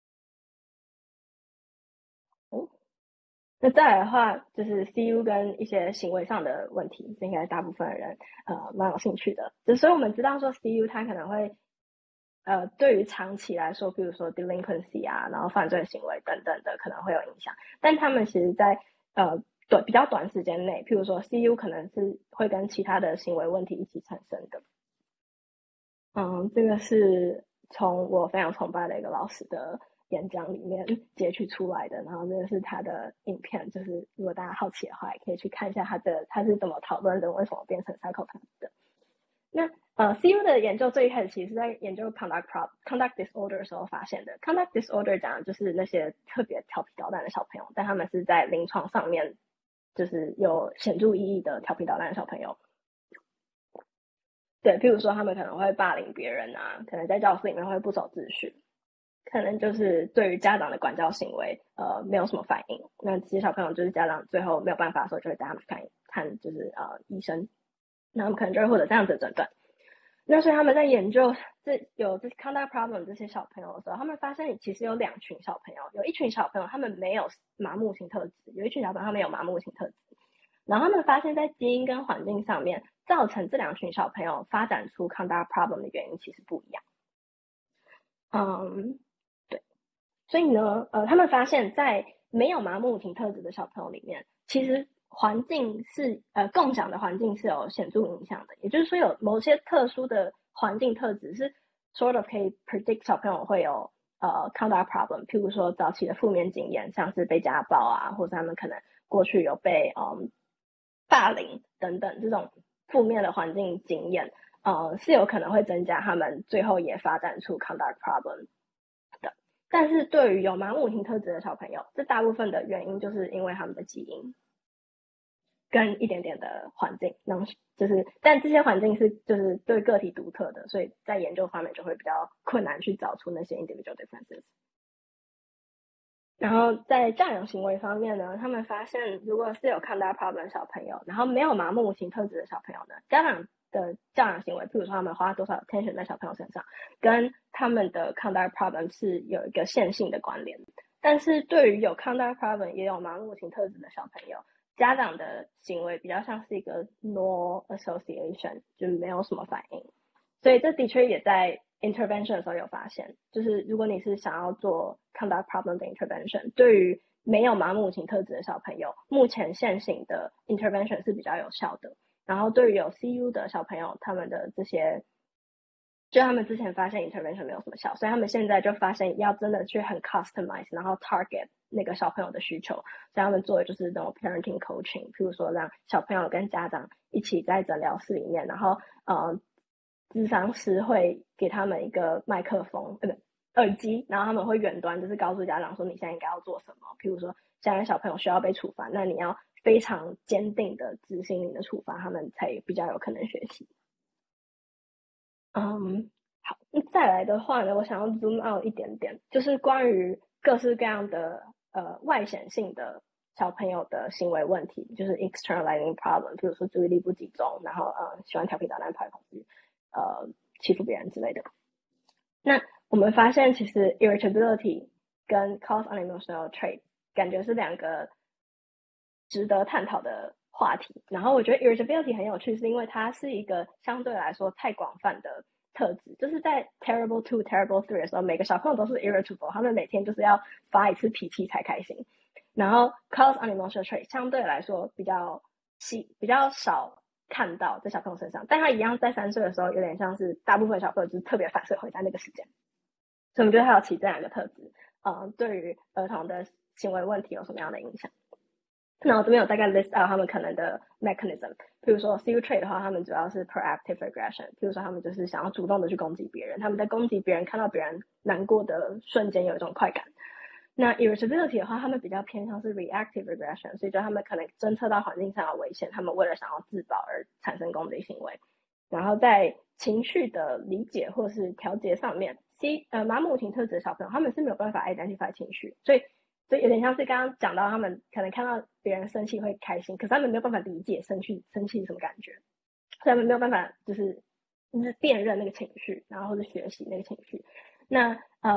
那再来的话，就是 CU 跟一些行为上的问题，这应该大部分人蛮有兴趣的。所以我们知道说 CU 它可能会对于长期来说，比如说 delinquency 啊，然后犯罪行为等等的可能会有影响，但他们其实在比较短时间内，譬如说 CU 可能是会跟其他的行为问题一起产生的。这个是从我非常崇拜的一个老师的演讲里面截取出来的，然后这个是他的影片，就是如果大家好奇的话，也可以去看一下他是怎么讨论人为什么变成 psychopath 的。那CU 的研究最一开始其实是在研究 conduct disorder 的时候发现的。conduct disorder 讲的就是那些特别调皮捣蛋的小朋友，但他们是在临床上面就是有显著意义的调皮捣蛋的小朋友。对，譬如说他们可能会霸凌别人啊，可能在教室里面会不守秩序，可能就是对于家长的管教行为没有什么反应。那这些小朋友就是家长最后没有办法的时候，就会带他们看就是医生，那他们可能就会获得这样子的诊断。那所以他们在研究这 conduct problem 这些小朋友的时候，他们发现其实有2群小朋友，有一群小朋友他们没有麻木型特质，有一群小朋友他们有麻木型特质。然后他们发现在基因跟环境上面造成这2群小朋友发展出 conduct problem 的原因其实不一样。对，所以呢，他们发现在没有麻木型特质的小朋友里面，其实环境是共享的环境是有显著影响的，也就是说有某些特殊的环境特质是 sort of 可以 predict 小朋友会有conduct problem， 譬如说早期的负面经验，像是被家暴啊，或者他们可能过去有被霸凌等等这种负面的环境经验，是有可能会增加他们最后也发展出 conduct problem 的。但是对于有麻木型特质的小朋友，这大部分的原因就是因为他们的基因。 跟一点点的环境，但这些环境是就是对个体独特的，所以在研究方面就会比较困难去找出那些 individual differences。然后在教养行为方面呢，他们发现如果是有 conduct problem 的小朋友，然后没有麻木无情特质的小朋友呢，家长的教养行为，譬如说他们花多少 attention 在小朋友身上，跟他们的 conduct problem 是有一个线性的关联。但是对于有 conduct problem 也有麻木无情特质的小朋友，家长的行为比较像是一个 no association， 就没有什么反应。所以这的确也在 intervention 的时候有发现，就是如果你是想要做 conduct problem 的 intervention， 对于没有麻木无情特质的小朋友，目前现行的 intervention 是比较有效的。然后对于有 CU 的小朋友，他们的这些，就他们之前发现 intervention 没有什么效，所以他们现在就发现要真的去很 customize， 然后 target 那个小朋友的需求，所以他们做的就是那种 parenting coaching， 譬如说让小朋友跟家长一起在诊疗室里面，然后咨商师会给他们一个麦克风，耳机，然后他们会远端就是告诉家长说你现在应该要做什么。譬如说，现在小朋友需要被处罚，那你要非常坚定的执行你的处罚，他们才比较有可能学习。好，再来的话呢，我想要 zoom out 一点点，就是关于各式各样的外显性的小朋友的行为问题，就是 externalizing problem， 比如说注意力不集中，然后喜欢调皮捣蛋、跑来跑去，欺负别人之类的。那我们发现其实 irritability 跟 cause unemotional trait 感觉是两个值得探讨的话题。然后我觉得 irritability 很有趣，是因为它是一个相对来说太广泛的特质，就是在 terrible 2、terrible 3的时候，每个小朋友都是 irritable， 他们每天就是要发一次脾气才开心。然后 cause unemotional trait 相对来说比较少看到在小朋友身上，但他一样在3岁的时候，有点像是大部分小朋友就是特别反社会在那个时间，所以我们就好奇这两个特质，对于儿童的行为问题有什么样的影响？那我这边有大概 list out 他们可能的 mechanism， 比如说 CU trait 的话，他们主要是 proactive aggression， 比如说他们就是想要主动的去攻击别人，他们在攻击别人看到别人难过的瞬间有一种快感。那 irritability 的话，他们比较偏向是 reactive aggression， 所以就他们可能侦测到环境上的危险，他们为了想要自保而产生攻击行为。然后在情绪的理解或是调节上面，麻木无情特质的小朋友，他们是没有办法 identify 情绪，所以有点像是刚刚讲到，他们可能看到别人生气会开心，可是他们没有办法理解生气是什么感觉，所以他们没有办法就是辨认那个情绪，然后或是学习那个情绪。那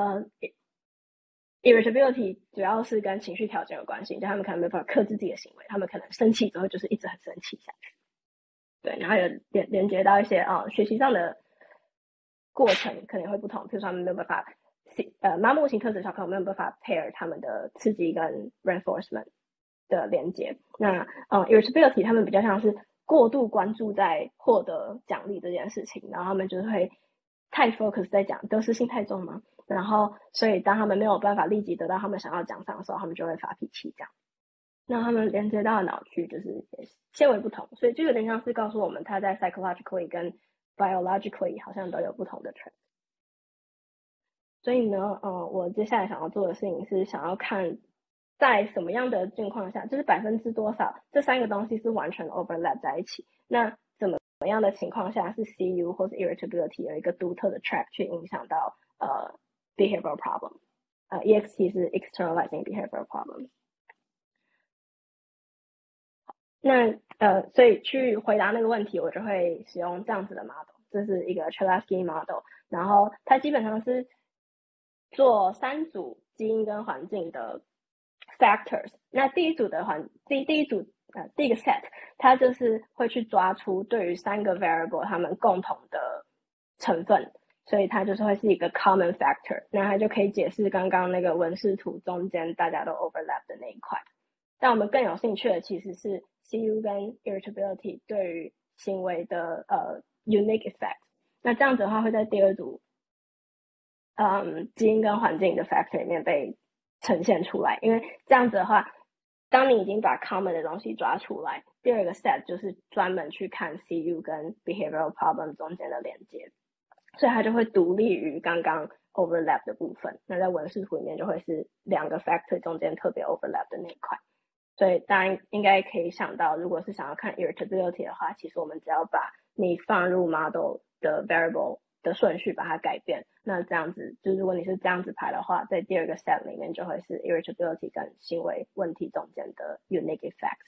irritability 主要是跟情绪调节有关系，就他们可能没有办法克制自己的行为，他们可能生气之后就是一直很生气下去。对，然后有连接到一些学习上的过程可能会不同，比如说他们没有办法麻木型特质小朋友没有办法 pair 他们的刺激跟 reinforcement 的连接。那irritability 他们比较像是过度关注在获得奖励这件事情，然后他们就是会太 focus 在讲得失心太重嘛，然后所以当他们没有办法立即得到他们想要奖赏的时候，他们就会发脾气这样。那他们连接到的脑区就是纤维不同，所以就有点像是告诉我们他在 psychologically 跟 biologically 好像都有不同的 trait。所以呢，我接下来想要做的事情是想要看在什么样的境况下，就是多少这3个东西是完全 overlap 在一起。那怎么样的情况下是 CU 或是 irritability 有一个独特的 trait 去影响到behavioral problem。EXT 是 externalizing behavioral problem。那所以去回答那个问题，我就会使用这样子的 model， 这是一个 Cholesky model， 然后它基本上是做3组基因跟环境的 factors。那第一组的第一个 set， 它就是会去抓出对于3个 variable 它们共同的成分，所以它就是会是一个 common factor， 那它就可以解释刚刚那个文氏图中间大家都 overlap 的那一块。但我们更有兴趣的其实是 CU 跟 irritability 对于行为的unique effect。那这样子的话会在第2组基因跟环境的 factor 里面被呈现出来，因为这样子的话，当你已经把 common 的东西抓出来，第2个 set 就是专门去看 CU 跟 behavioral problem 中间的连接，所以它就会独立于刚刚 overlap 的部分。那在文氏图里面就会是2个 factor 中间特别 overlap 的那一块。 所以大家应该可以想到，如果是想要看 irritability 的话，其实我们只要把你放入 model 的 variable 的顺序把它改变，那这样子就如果你是这样子排的话，在第二个 set 里面就会是 irritability 跟行为问题中间的 unique effect。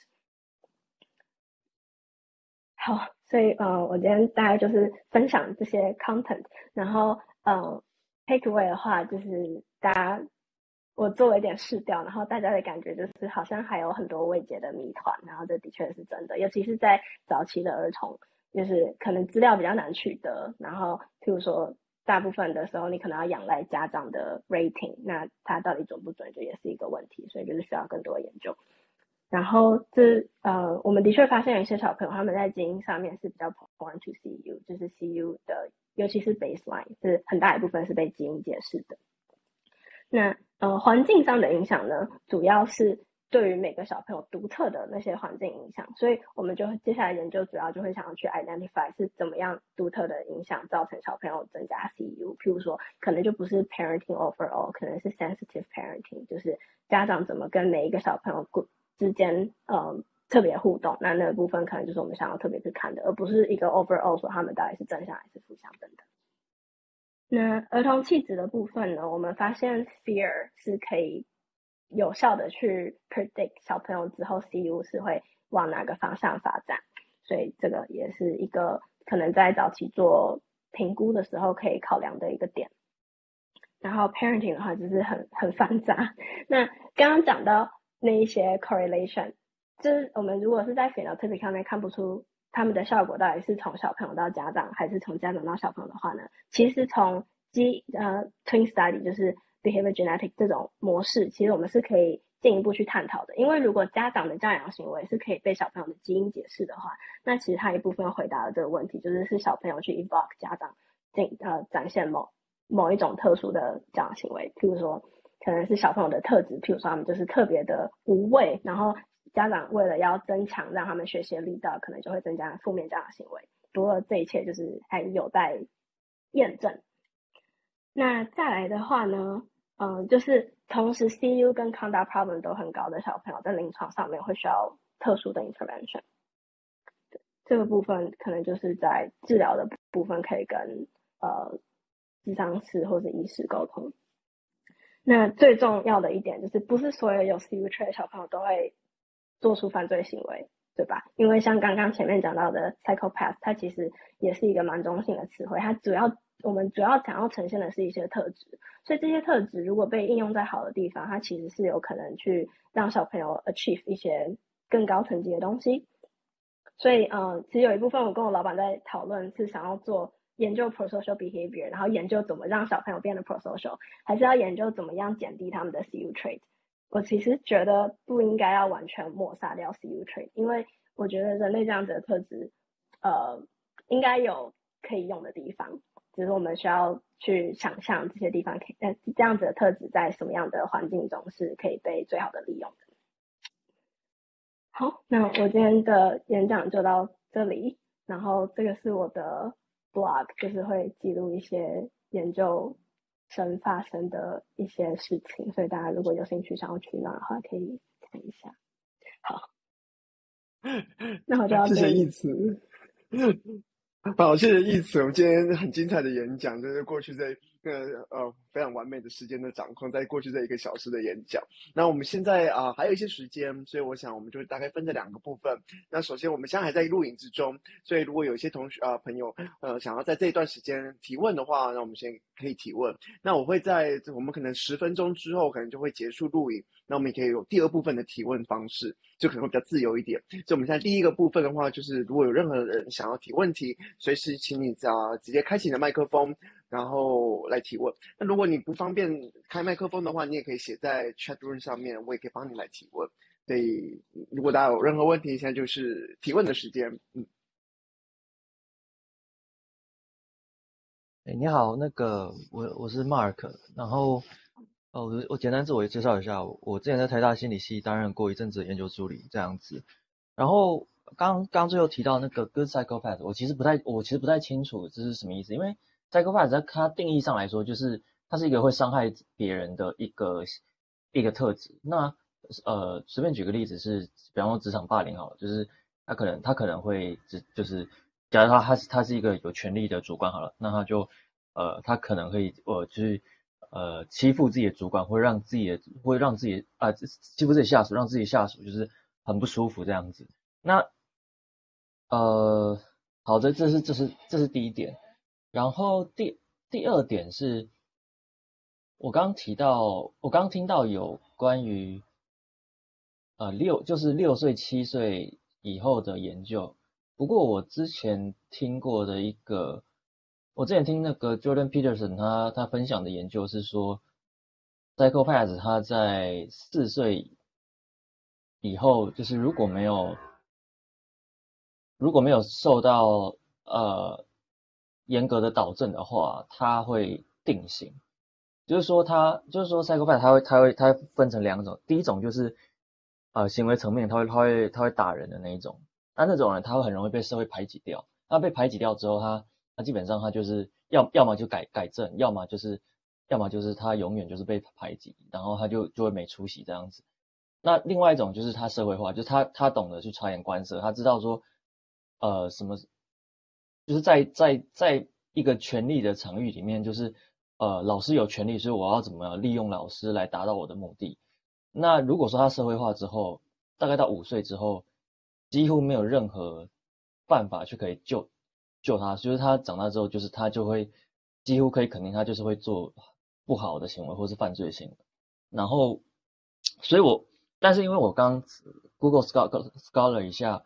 好，所以我今天大概就是分享这些 content，然后takeaway 的话就是大家我做了一点试调，然后大家的感觉就是好像还有很多未解的谜团，然后这的确是真的，尤其是在早期的儿童，就是可能资料比较难取得，然后譬如说大部分的时候你可能要仰赖家长的 rating， 那它到底准不准就也是一个问题，所以就是需要更多的研究。然后我们的确发现有一些小朋友他们在基因上面是比较 prone to CU， 就是 CU 的，尤其是 baseline 是很大一部分是被基因解释的。那环境上的影响呢，主要是对于每个小朋友独特的那些环境影响，所以我们就接下来研究主要就会想要去 identify 是怎么样独特的影响造成小朋友增加 CU， 譬如说可能就不是 parenting overall， 可能是 sensitive parenting， 就是家长怎么跟每一个小朋友之间特别互动，那个部分可能就是我们想要特别去看的，而不是一个 overall 说他们到底是正向还是负向等等。那儿童气质的部分呢，我们发现 fear 是可以有效的去 predict 小朋友之后 CU 是会往哪个方向发展，所以这个也是一个可能在早期做评估的时候可以考量的一个点。然后 parenting 的话就是很繁杂，那刚刚讲到那一些 correlation， 就是我们如果是在 phenotypic 上面看不出他们的效果到底是从小朋友到家长还是从家长到小朋友的话呢，其实从twin study 就是 behavior genetic 这种模式，其实我们是可以进一步去探讨的。因为如果家长的教养行为是可以被小朋友的基因解释的话，那其实它一部分回答了这个问题，就是小朋友去 evoke 家长展现某一种特殊的教养行为，譬如说可能是小朋友的特质，譬如说他们就是特别的无畏，然后家长为了要增强让他们学习的力道，可能就会增加负面教养行为。不过这一切就是还有待验证。那再来的话呢，就是同时 CU 跟 conduct problem 都很高的小朋友，在临床上面会需要特殊的 intervention。这个部分可能就是在治疗的部分可以跟咨商师或者医师沟通。那最重要的一点就是，不是所有CU trait 的小朋友都会做出犯罪行为，对吧？因为像刚刚前面讲到的 psychopath， 它其实也是一个蛮中性的词汇，我们主要想要呈现的是一些特质，所以这些特质如果被应用在好的地方，它其实是有可能去让小朋友 achieve 一些更高层级的东西。所以其实有一部分我跟我老板在讨论是想要做研究 prosocial behavior， 然后研究怎么让小朋友变得 prosocial， 还是要研究怎么样减低他们的 CU trait。我其实觉得不应该要完全抹杀掉 CU trait， 因为我觉得人类这样子的特质应该有可以用的地方，只是我们需要去想象这些地方这样子的特质在什么样的环境中是可以被最好的利用的。好，那我今天的演讲就到这里，然后这个是我的 blog， 就是会记录一些研究生发生的一些事情，所以大家如果有兴趣想要取暖的话，可以看一下。好，那我就要谢谢义慈。好，谢谢义慈。我们今天很精彩的演讲，就是过去在非常完美的时间的掌控，在过去这1个小时的演讲。那我们现在还有一些时间，所以我想我们就大概分这2个部分。那首先我们现在还在录影之中，所以如果有一些同学朋友想要在这一段时间提问的话，那我们先可以提问。那我会在我们可能10分钟之后可能就会结束录影，那我们也可以有第2部分的提问方式，就可能会比较自由一点。所以我们现在第1个部分的话，就是如果有任何人想要提问题，随时请你直接开启你的麦克风，然后来提问。那如果你不方便开麦克风的话，你也可以写在 chat room 上面，我也可以帮你来提问。所以如果大家有任何问题，现在就是提问的时间。 你好，那个我是 Mark， 然后我简单自我介绍一下，我之前在台大心理系担任过一阵子的研究助理这样子。然后刚最后提到那个 good psychopath， 我其实不太清楚这是什么意思，因为 psychopath 在它定义上来说，就是它是一个会伤害别人的一个特质。那随便举个例子是，比方说职场霸凌好了，就是他可能会就是假如他是一个有权力的主管好了，那他可能会就是欺负自己的主管，会让自己欺负自己下属，让自己下属就是很不舒服这样子。那好的，这是第一点。然后第二点是，我刚听到有关于就是6岁7岁以后的研究。不过我之前听那个 Jordan Peterson 他分享的研究是说，psychopath 他在4岁以后，就是如果没有受到严格的导正的话，他会定型。就是说 psychopath 他会分成两种，第一种就是行为层面他会打人的那一种，那种人他会很容易被社会排挤掉。那被排挤掉之后，他基本上他就是要么就改正，要么就是他永远就是被排挤，然后他就会没出息这样子。那另外一种就是他社会化，就是他懂得去察言观色，他知道说什么，就是在一个权力的场域里面，就是老师有权利，所以我要怎么利用老师来达到我的目的。那如果说他社会化之后，大概到5岁之后，几乎没有任何办法去可以救他，就是他长大之后，就是他就会几乎可以肯定他就是会做不好的行为或是犯罪行为。然后，所以但是因为我刚 Google Scholar 一下，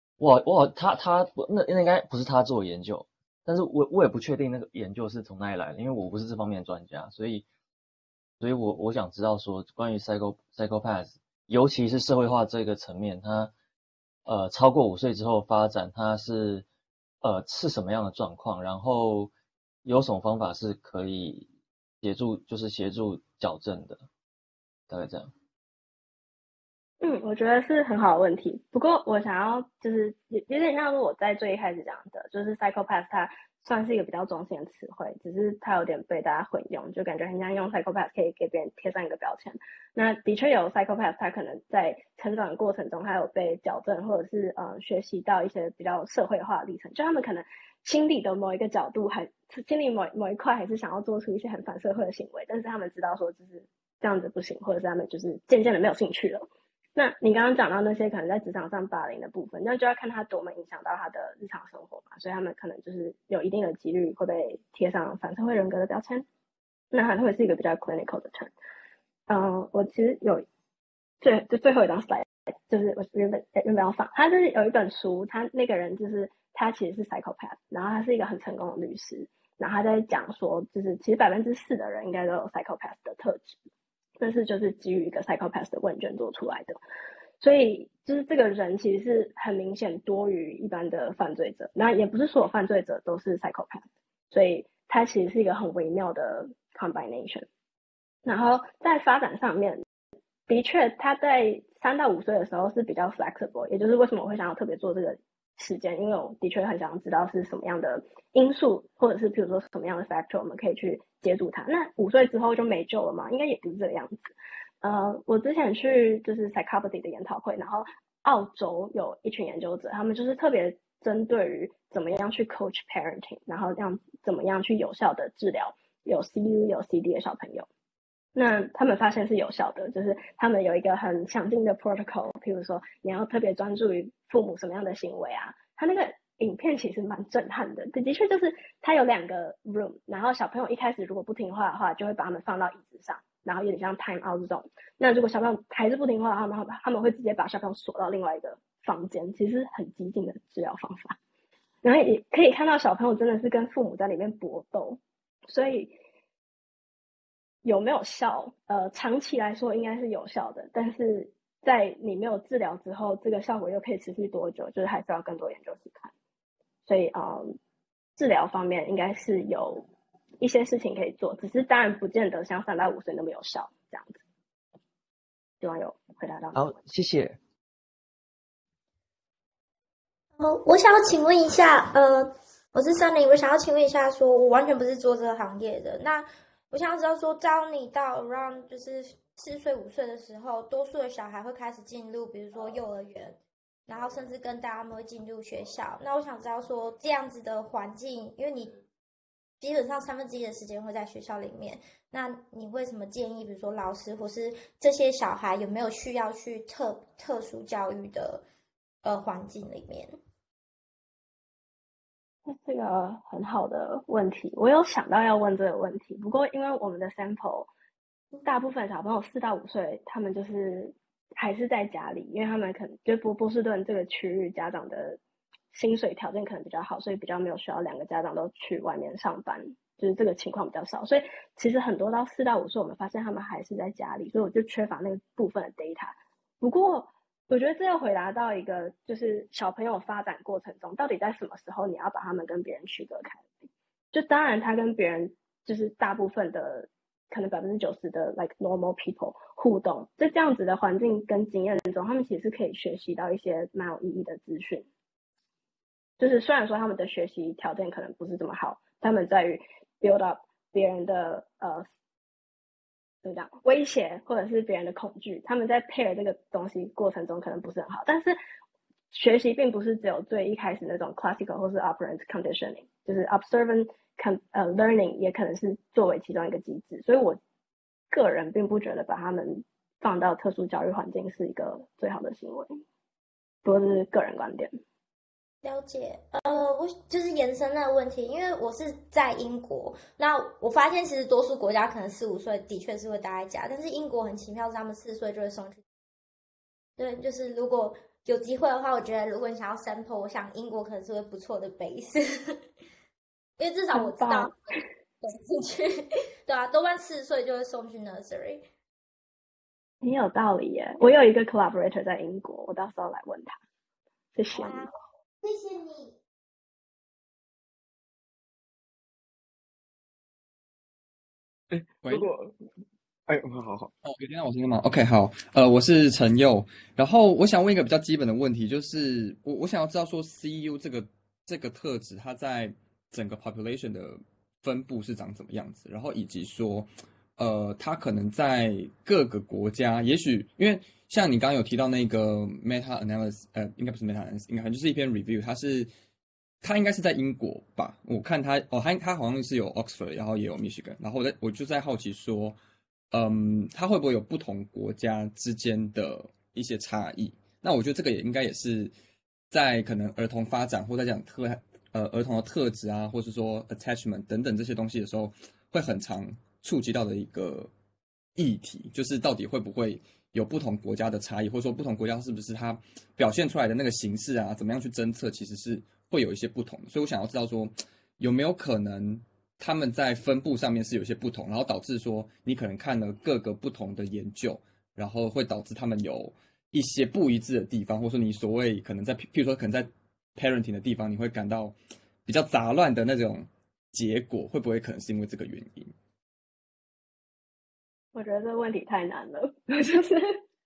那应该不是他做研究，但是我也不确定那个研究是从哪里来的，因为我不是这方面的专家，所以我想知道说关于 psychopath， 尤其是社会化这个层面，它超过5岁之后发展，它是什么样的状况，然后有什么方法是可以协助矫正的，大概这样。 我觉得是很好的问题。不过我想要就是有点像是我在最一开始讲的，就是 psychopath 它算是一个比较中性的词汇，只是它有点被大家混用，就感觉很像用 psychopath 可以给别人贴上一个标签。那的确有 psychopath， 他可能在成长的过程中，他有被矫正，或者是学习到一些比较社会化的历程，就他们可能心理的某一个角度心理某一块还是想要做出一些很反社会的行为，但是他们知道说就是这样子不行，或者是他们就是渐渐的没有兴趣了。那你刚刚讲到那些可能在职场上霸凌的部分，那就要看他多么影响到他的日常生活嘛，所以他们可能就是有一定的几率会被贴上反社会人格的标签，那它会是一个比较 clinical 的 term。我其实有最后一张 slide， 就是我原本要放，他就是有一本书，他那个人就是他其实是 psychopath， 然后他是一个很成功的律师，然后他在讲说，就是其实4%的人应该都有 psychopath 的特质。但是就是基于一个 psychopath 的问卷做出来的，所以就是这个人其实是很明显多于一般的犯罪者，那也不是所有犯罪者都是 psychopath， 所以它其实是一个很微妙的 combination。然后在发展上面，的确他在3到5岁的时候是比较 flexible， 也就是为什么我会想要特别做这个时间，因为我的确很想知道是什么样的因素，或者是比如说什么样的 factor 我们可以去接住它。那5岁之后就没救了吗？应该也不是这个样子。我之前去就是 psychopathy 的研讨会，然后澳洲有一群研究者，他们就是特别针对于怎么样去 coach parenting， 然后怎么样去有效的治疗有 CU 有 CD 的小朋友。那他们发现是有效的，就是他们有一个很详尽的 protocol， 譬如说你要特别专注于父母什么样的行为啊。他那个影片其实蛮震撼的，的确就是他有2个 room， 然后小朋友一开始如果不听话的话，就会把他们放到椅子上，然后有点像 time out 这种。那如果小朋友还是不听话的话，他们会直接把小朋友锁到另外一个房间，其实很激进的治疗方法。然后也可以看到小朋友真的是跟父母在里面搏斗，所以有没有效？长期来说应该是有效的，但是在你没有治疗之后，这个效果又可以持续多久？就是还是要更多研究去看。所以治疗方面应该是有一些事情可以做，只是当然不见得像3到5岁那么有效这样子。希望有回答到你。 好，谢谢。 我想要请问一下，我是Sunny，我想要请问一下说我完全不是做这个行业的，那我想要知道说，当你到 around 就是 4岁5岁的时候，多数的小孩会开始进入，比如说幼儿园，然后甚至跟大家们会进入学校。那我想知道说，这样子的环境，因为你基本上1/3的时间会在学校里面，那你会什么建议？比如说老师或是这些小孩有没有需要去特殊教育的环境里面？ 这个很好的问题，我有想到要问这个问题，不过因为我们的 sample 大部分小朋友4到5岁，他们就是还是在家里，因为他们可能就波士顿这个区域家长的薪水条件可能比较好，所以比较没有需要2个家长都去外面上班，就是这个情况比较少，所以其实很多到4到5岁，我们发现他们还是在家里，所以我就缺乏那个部分的 data。不过我觉得这又回答到一个，就是小朋友发展过程中，到底在什么时候你要把他们跟别人区隔开？就当然他跟别人就是大部分的可能90%的 like normal people 互动，在这样子的环境跟经验中，他们其实是可以学习到一些蛮有意义的资讯。就是虽然说他们的学习条件可能不是这么好，他们在于 build up 别人的怎么讲威胁或者是别人的恐惧，他们在 pair 这个东西过程中可能不是很好，但是学习并不是只有最一开始那种 classical 或是 operant conditioning， 就是 observant learning 也可能是作为其中一个机制，所以我个人并不觉得把他们放到特殊教育环境是一个最好的行为，不过是个人观点。 了解，我就是延伸那个问题，因为我是在英国，那我发现其实多数国家可能4、5岁的确是会待在家，但是英国很奇妙，是他们4岁就会送去。对，就是如果有机会的话，我觉得如果你想要 sample， 我想英国可能是会不错的 base， 因为至少我知道送进去，对啊，多半4岁就会送去 nursery。 你有道理耶，我有一个 collaborator 在英国，我到时候来问他。谢谢你。 谢谢你。 如果好， 有听到我声音吗 ？OK， 好，我是陈佑，然后我想问一个比较基本的问题，就是我想要知道说 CU 这个特质，它在整个 population 的分布是长怎么样子，然后以及说，它可能在各个国家，也许因为像你刚刚有提到那个 meta analysis，应该不是 meta analysis， 应该就是一篇 review， 它应该是在英国吧？我看它好像是有 Oxford， 然后也有 Michigan， 然后我就在好奇说，它会不会有不同国家之间的一些差异？那我觉得这个也应该也是在可能儿童发展或在讲儿童的特质啊，或是说 attachment 等等这些东西的时候，会很常触及到的一个议题，就是到底会不会有不同国家的差异，或者说不同国家是不是它表现出来的那个形式啊，怎么样去侦测，其实是会有一些不同。所以我想要知道说，有没有可能他们在分布上面是有一些不同，然后导致说你可能看了各个不同的研究，然后会导致他们有一些不一致的地方，或者说你所谓可能在譬如说可能在 parenting 的地方，你会感到比较杂乱的那种结果，会不会可能是因为这个原因？ 我觉得这个问题太难了，就是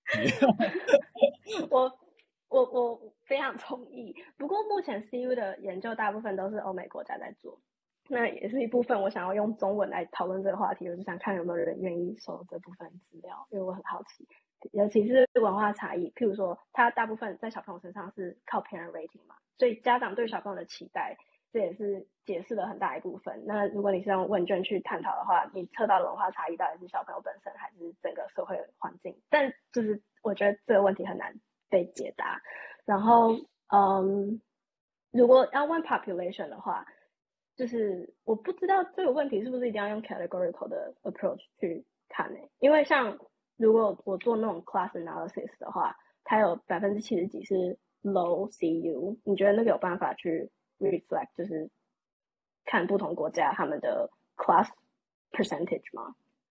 我非常同意。不过目前 CU 的研究大部分都是欧美国家在做，那也是一部分我想要用中文来讨论这个话题，我就想看有没有人愿意收这部分资料，因为我很好奇，尤其是文化差异。譬如说，它大部分在小朋友身上是靠 parent rating 嘛，所以家长对小朋友的期待，这也是解释了很大一部分。那如果你是用问卷去探讨的话，你测到的文化差异到底是小朋友本身还是整个社会环境？但就是我觉得这个问题很难被解答。然后，如果要问 population 的话，就是我不知道这个问题是不是一定要用 categorical 的 approach 去看呢？因为像如果我做那种 class analysis 的话，它有70%几是 low CU， 你觉得那个有办法去 reflect， 就是看不同国家他们的 class percentage 吗？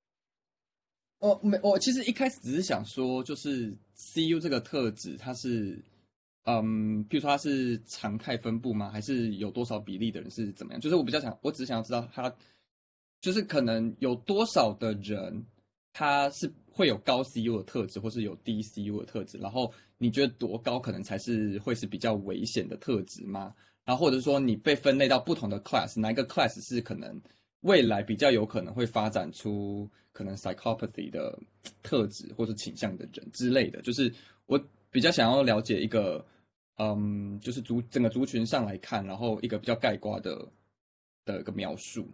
我其实一开始只是想说，就是 CU 这个特质，它是譬如说它是常态分布吗？还是有多少比例的人是怎么样？就是我只是想要知道它，就是可能有多少的人他是会有高 CU 的特质，或是有低 CU 的特质，然后你觉得多高可能才是会是比较危险的特质吗？然后或者说你被分类到不同的 class， 哪一个 class 是可能未来比较有可能会发展出可能 psychopathy 的特质或是倾向的人之类的，就是我比较想要了解一个，就是整个族群上来看，然后一个比较概括的一个描述。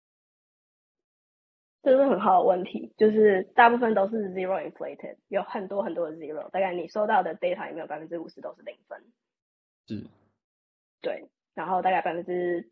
这是很好的问题，就是大部分都是 zero inflated， 有很多很多的 zero， 大概你收到的 data 里面有50%都是0分。 是。 对，然后大概30%，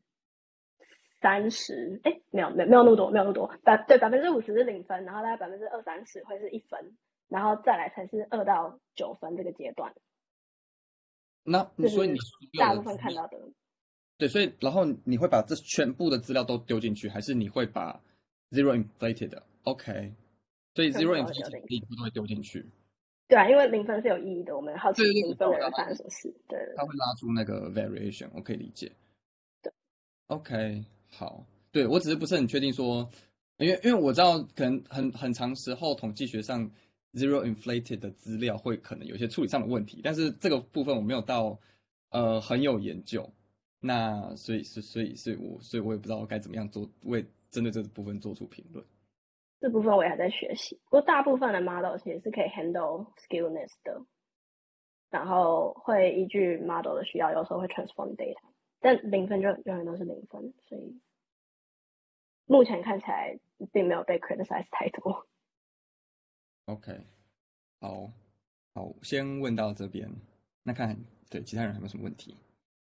没有那么多，对，50%是0分，然后大概20-30%会是1分，然后再来才是2到9分这个阶段。 那所以你大部分看到的。 对，所以然后你会把这全部的资料都丢进去，还是你会把 zero inflated 的 OK， 所以 zero inflated 你全部都会丢进去。 对啊，因为0分是有意义的，我们好奇0分的人发生什么事。对， 它会拉出那个 variation， 我可以理解。 对 ，OK， 好，对我只是不是很确定说，因为我知道可能很长时候统计学上 zero inflated 的资料会可能有些处理上的问题，但是这个部分我没有到很有研究。那所以我也不知道该怎么样做，为针对这部分做出评论。 这部分我也还在学习，不过大部分的 model 其实是可以 handle skillness 的，然后会依据 model 的需要，有时候会 transform data， 但0分就永远都是0分，所以目前看起来并没有被 criticize 太多。 OK， 好，先问到这边，那看对其他人有没有什么问题？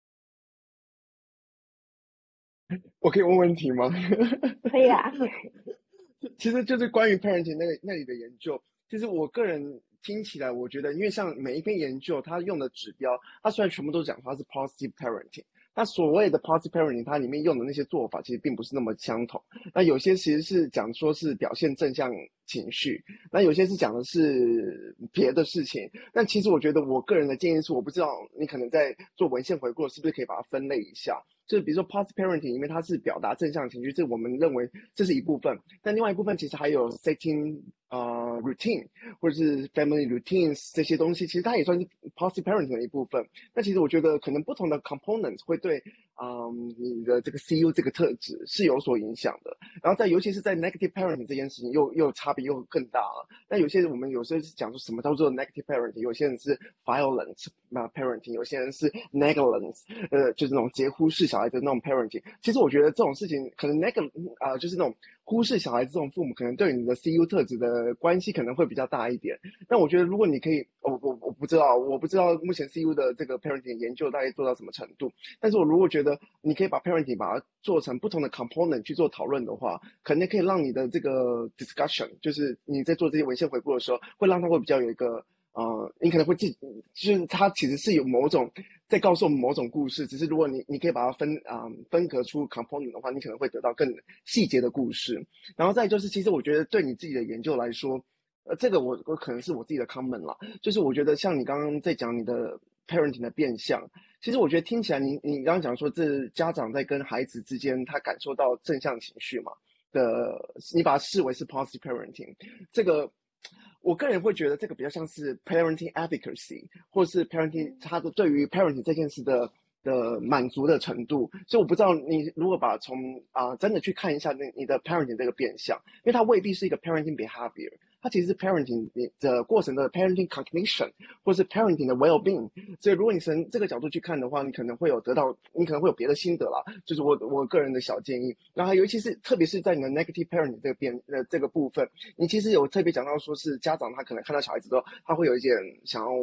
我可以问问题吗？ 可以啊。 其实就是关于 parenting 那里的研究，其实我个人听起来，我觉得，因为像每一篇研究，它用的指标，它虽然全部都讲它是 positive parenting，它所谓的 positive parenting，它里面用的那些做法其实并不是那么相同。那有些其实是讲说是表现正向情绪，那有些是讲的是别的事情。但其实我觉得我个人的建议是，我不知道你可能在做文献回顾，是不是可以把它分类一下？就是比如说 positive parenting 里面它是表达正向情绪，这我们认为这是一部分，但另外一部分其实还有 setting routine 或者是 family routines 这些东西，其实它也算是 positive parenting 的一部分。那其实我觉得可能不同的 components 会对你的这个 CU 这个特质是有所影响的。然后尤其是在 negative parenting 这件事情又差别又更大了。那有些我们有时候是讲说什么叫做 negative parenting， 有些人是 violent parenting， 有些人是 negligence， 就是那种截忽视小孩的那种 parenting。其实我觉得这种事情可能就是那种忽视小孩子这种父母，可能对你的 CU 特质的关系可能会比较大一点。那我觉得如果你可以，我不知道目前 CU 的这个 parenting 研究大概做到什么程度，但是我如果觉得你可以把 parenting 把它做成不同的 component 去做讨论的话，可能可以让你的这个 discussion， 就是你在做这些文献回顾的时候，会让它会比较有一个你可能会就是它其实是有某种在告诉我们某种故事，只是如果你可以把它分隔出 component 的话，你可能会得到更细节的故事。然后再就是，其实我觉得对你自己的研究来说，这个我可能是我自己的 comment 啦，就是我觉得像你刚刚在讲你的 parenting 的变相，其实我觉得听起来你刚刚讲说这家长在跟孩子之间他感受到正向情绪嘛你把它视为是 positive parenting， 这个我个人会觉得这个比较像是 parenting advocacy， 或是 parenting 他的对于 parenting 这件事的满足的程度。所以我不知道你如果把从真的去看一下你的 parenting 这个变相，因为它未必是一个 parenting behavior， 它其实是 parenting 的过程的 parenting cognition， 或是 parenting 的 well-being。所以如果你从这个角度去看的话，你可能会有别的心得啦，就是我个人的小建议。然后尤其是特别是在你的 negative parenting 这个部分，你其实有特别讲到说是家长他可能看到小孩子之后，他会有一点想要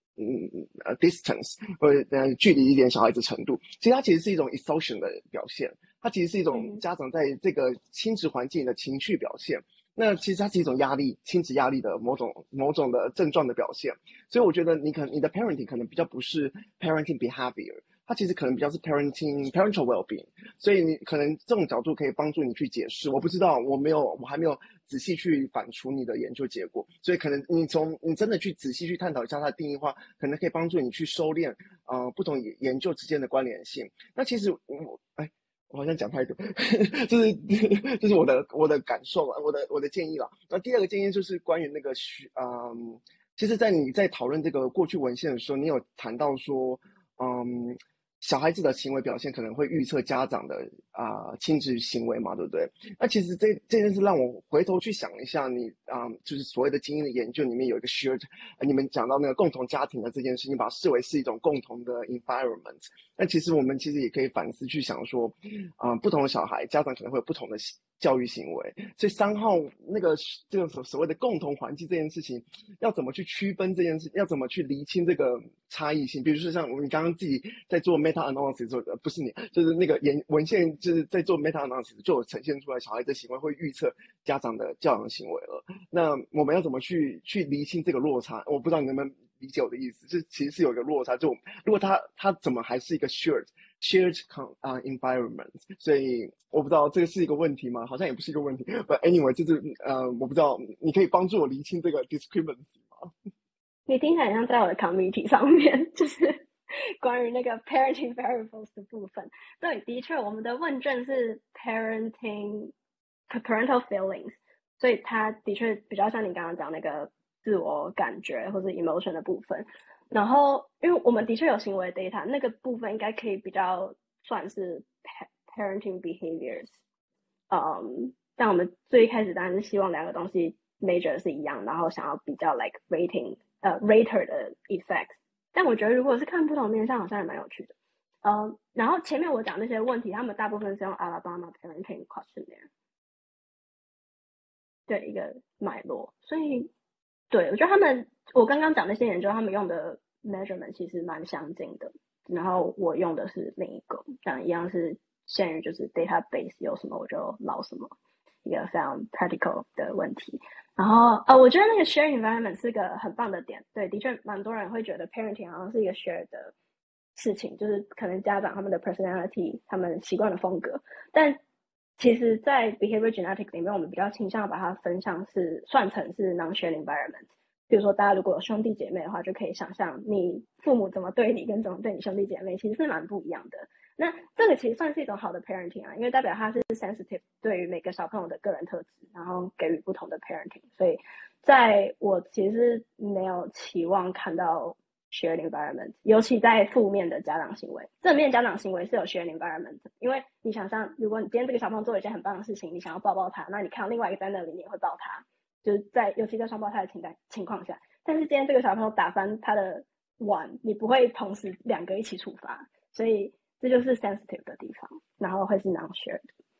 distance 或者距离一点小孩子程度，其实它其实是一种 exhaustion 的表现，它其实是一种家长在这个亲子环境的情绪表现。那其实它是一种压力，亲子压力的某种的症状的表现。所以我觉得你的 parenting 可能比较不是 parenting behavior， 它其实可能比较是 parental well-being。所以你可能这种角度可以帮助你去解释。我不知道，我还没有仔细去反刍你的研究结果，所以可能你真的去仔细去探讨一下它的定义化，可能可以帮助你去收敛不同研究之间的关联性。那其实我好像讲太多，这是我的感受了，我的建议了。那第二个建议就是关于那个其实你在讨论这个过去文献的时候，你有谈到说，小孩子的行为表现可能会预测家长的亲子行为嘛，对不对？那其实这件事让我回头去想一下你，就是所谓的基因的研究里面有一个 shared，你们讲到那个共同家庭的这件事情，把它视为是一种共同的 environment。那其实我们其实也可以反思去想说，不同的小孩，家长可能会有不同的教育行为，所以3号这个所谓的共同环境这件事情，要怎么去区分这件事，要怎么去厘清这个差异性？比如说像我们刚刚自己在做 meta analysis 的时候，不是你，就是那个文献就是在做 meta analysis 就有呈现出来，小孩的行为会预测家长的教养行为了。那我们要怎么去厘清这个落差？我不知道你能不能理解我的意思，就其实是有一个落差，就如果它怎么还是一个 shared environment， 所以我不知道这个是一个问题吗？好像也不是一个问题。But anyway， 就是我不知道你可以帮助我厘清这个 discrepancy 吗？ 你听起来像在我的 community 上面，就是关于那个 parenting variables 的部分。对，的确，我们的问卷是 parental feelings， 所以它的确比较像你刚刚讲那个自我感觉或者 emotion 的部分。然后，因为我们的确有行为 data， 那个部分应该可以比较算是 parenting behaviors。但我们最一开始当然是希望两个东西 major 是一样，然后想要比较 like rater 的 effect。但我觉得如果是看不同面向，好像也蛮有趣的。然后前面我讲那些问题，他们大部分是用 Alabama Parenting Questionnaire 的一个脉络，所以对我觉得我刚刚讲那些研究，他们用的 measurement 其实蛮相近的。然后我用的是另一个，但一样是限于就是 database 有什么我就捞什么，一个非常 practical 的问题。然后我觉得那个 share environment 是个很棒的点。对，的确蛮多人会觉得 parenting 好像是一个 share 的事情，就是可能家长他们的 personality， 他们习惯的风格。但其实在 behavior genetics 里面，我们比较倾向把它算成是 non-shared environment。比如说大家如果有兄弟姐妹的话，就可以想象你父母怎么对你跟怎么对你兄弟姐妹其实是蛮不一样的。那这个其实算是一种好的 parenting 因为代表他是 sensitive 对于每个小朋友的个人特质，然后给予不同的 parenting。所以在我其实没有期望看到 shared environment， 尤其在负面的家长行为。正面家长行为是有 shared environment， 因为你想象如果你今天这个小朋友做了一件很棒的事情，你想要抱抱他，那你看到另外一个在那里，你也会抱他，就是尤其在双胞胎的情况下。但是今天这个小朋友打翻他的碗，你不会同时两个一起处罚，所以这就是 sensitive 的地方，然后会是 non-shared。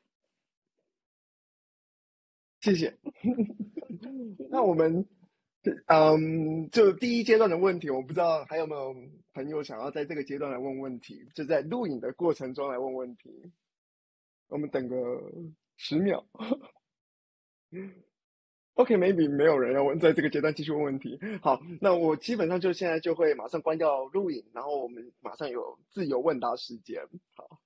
谢谢。那我们就第一阶段的问题，我不知道还有没有朋友想要在这个阶段来问问题，就在录影的过程中来问问题。我们等个10秒。OK，maybe 没有人要在这个阶段继续问问题。好，那我基本上就现在就会马上关掉录影，然后我们马上有自由问答时间。好。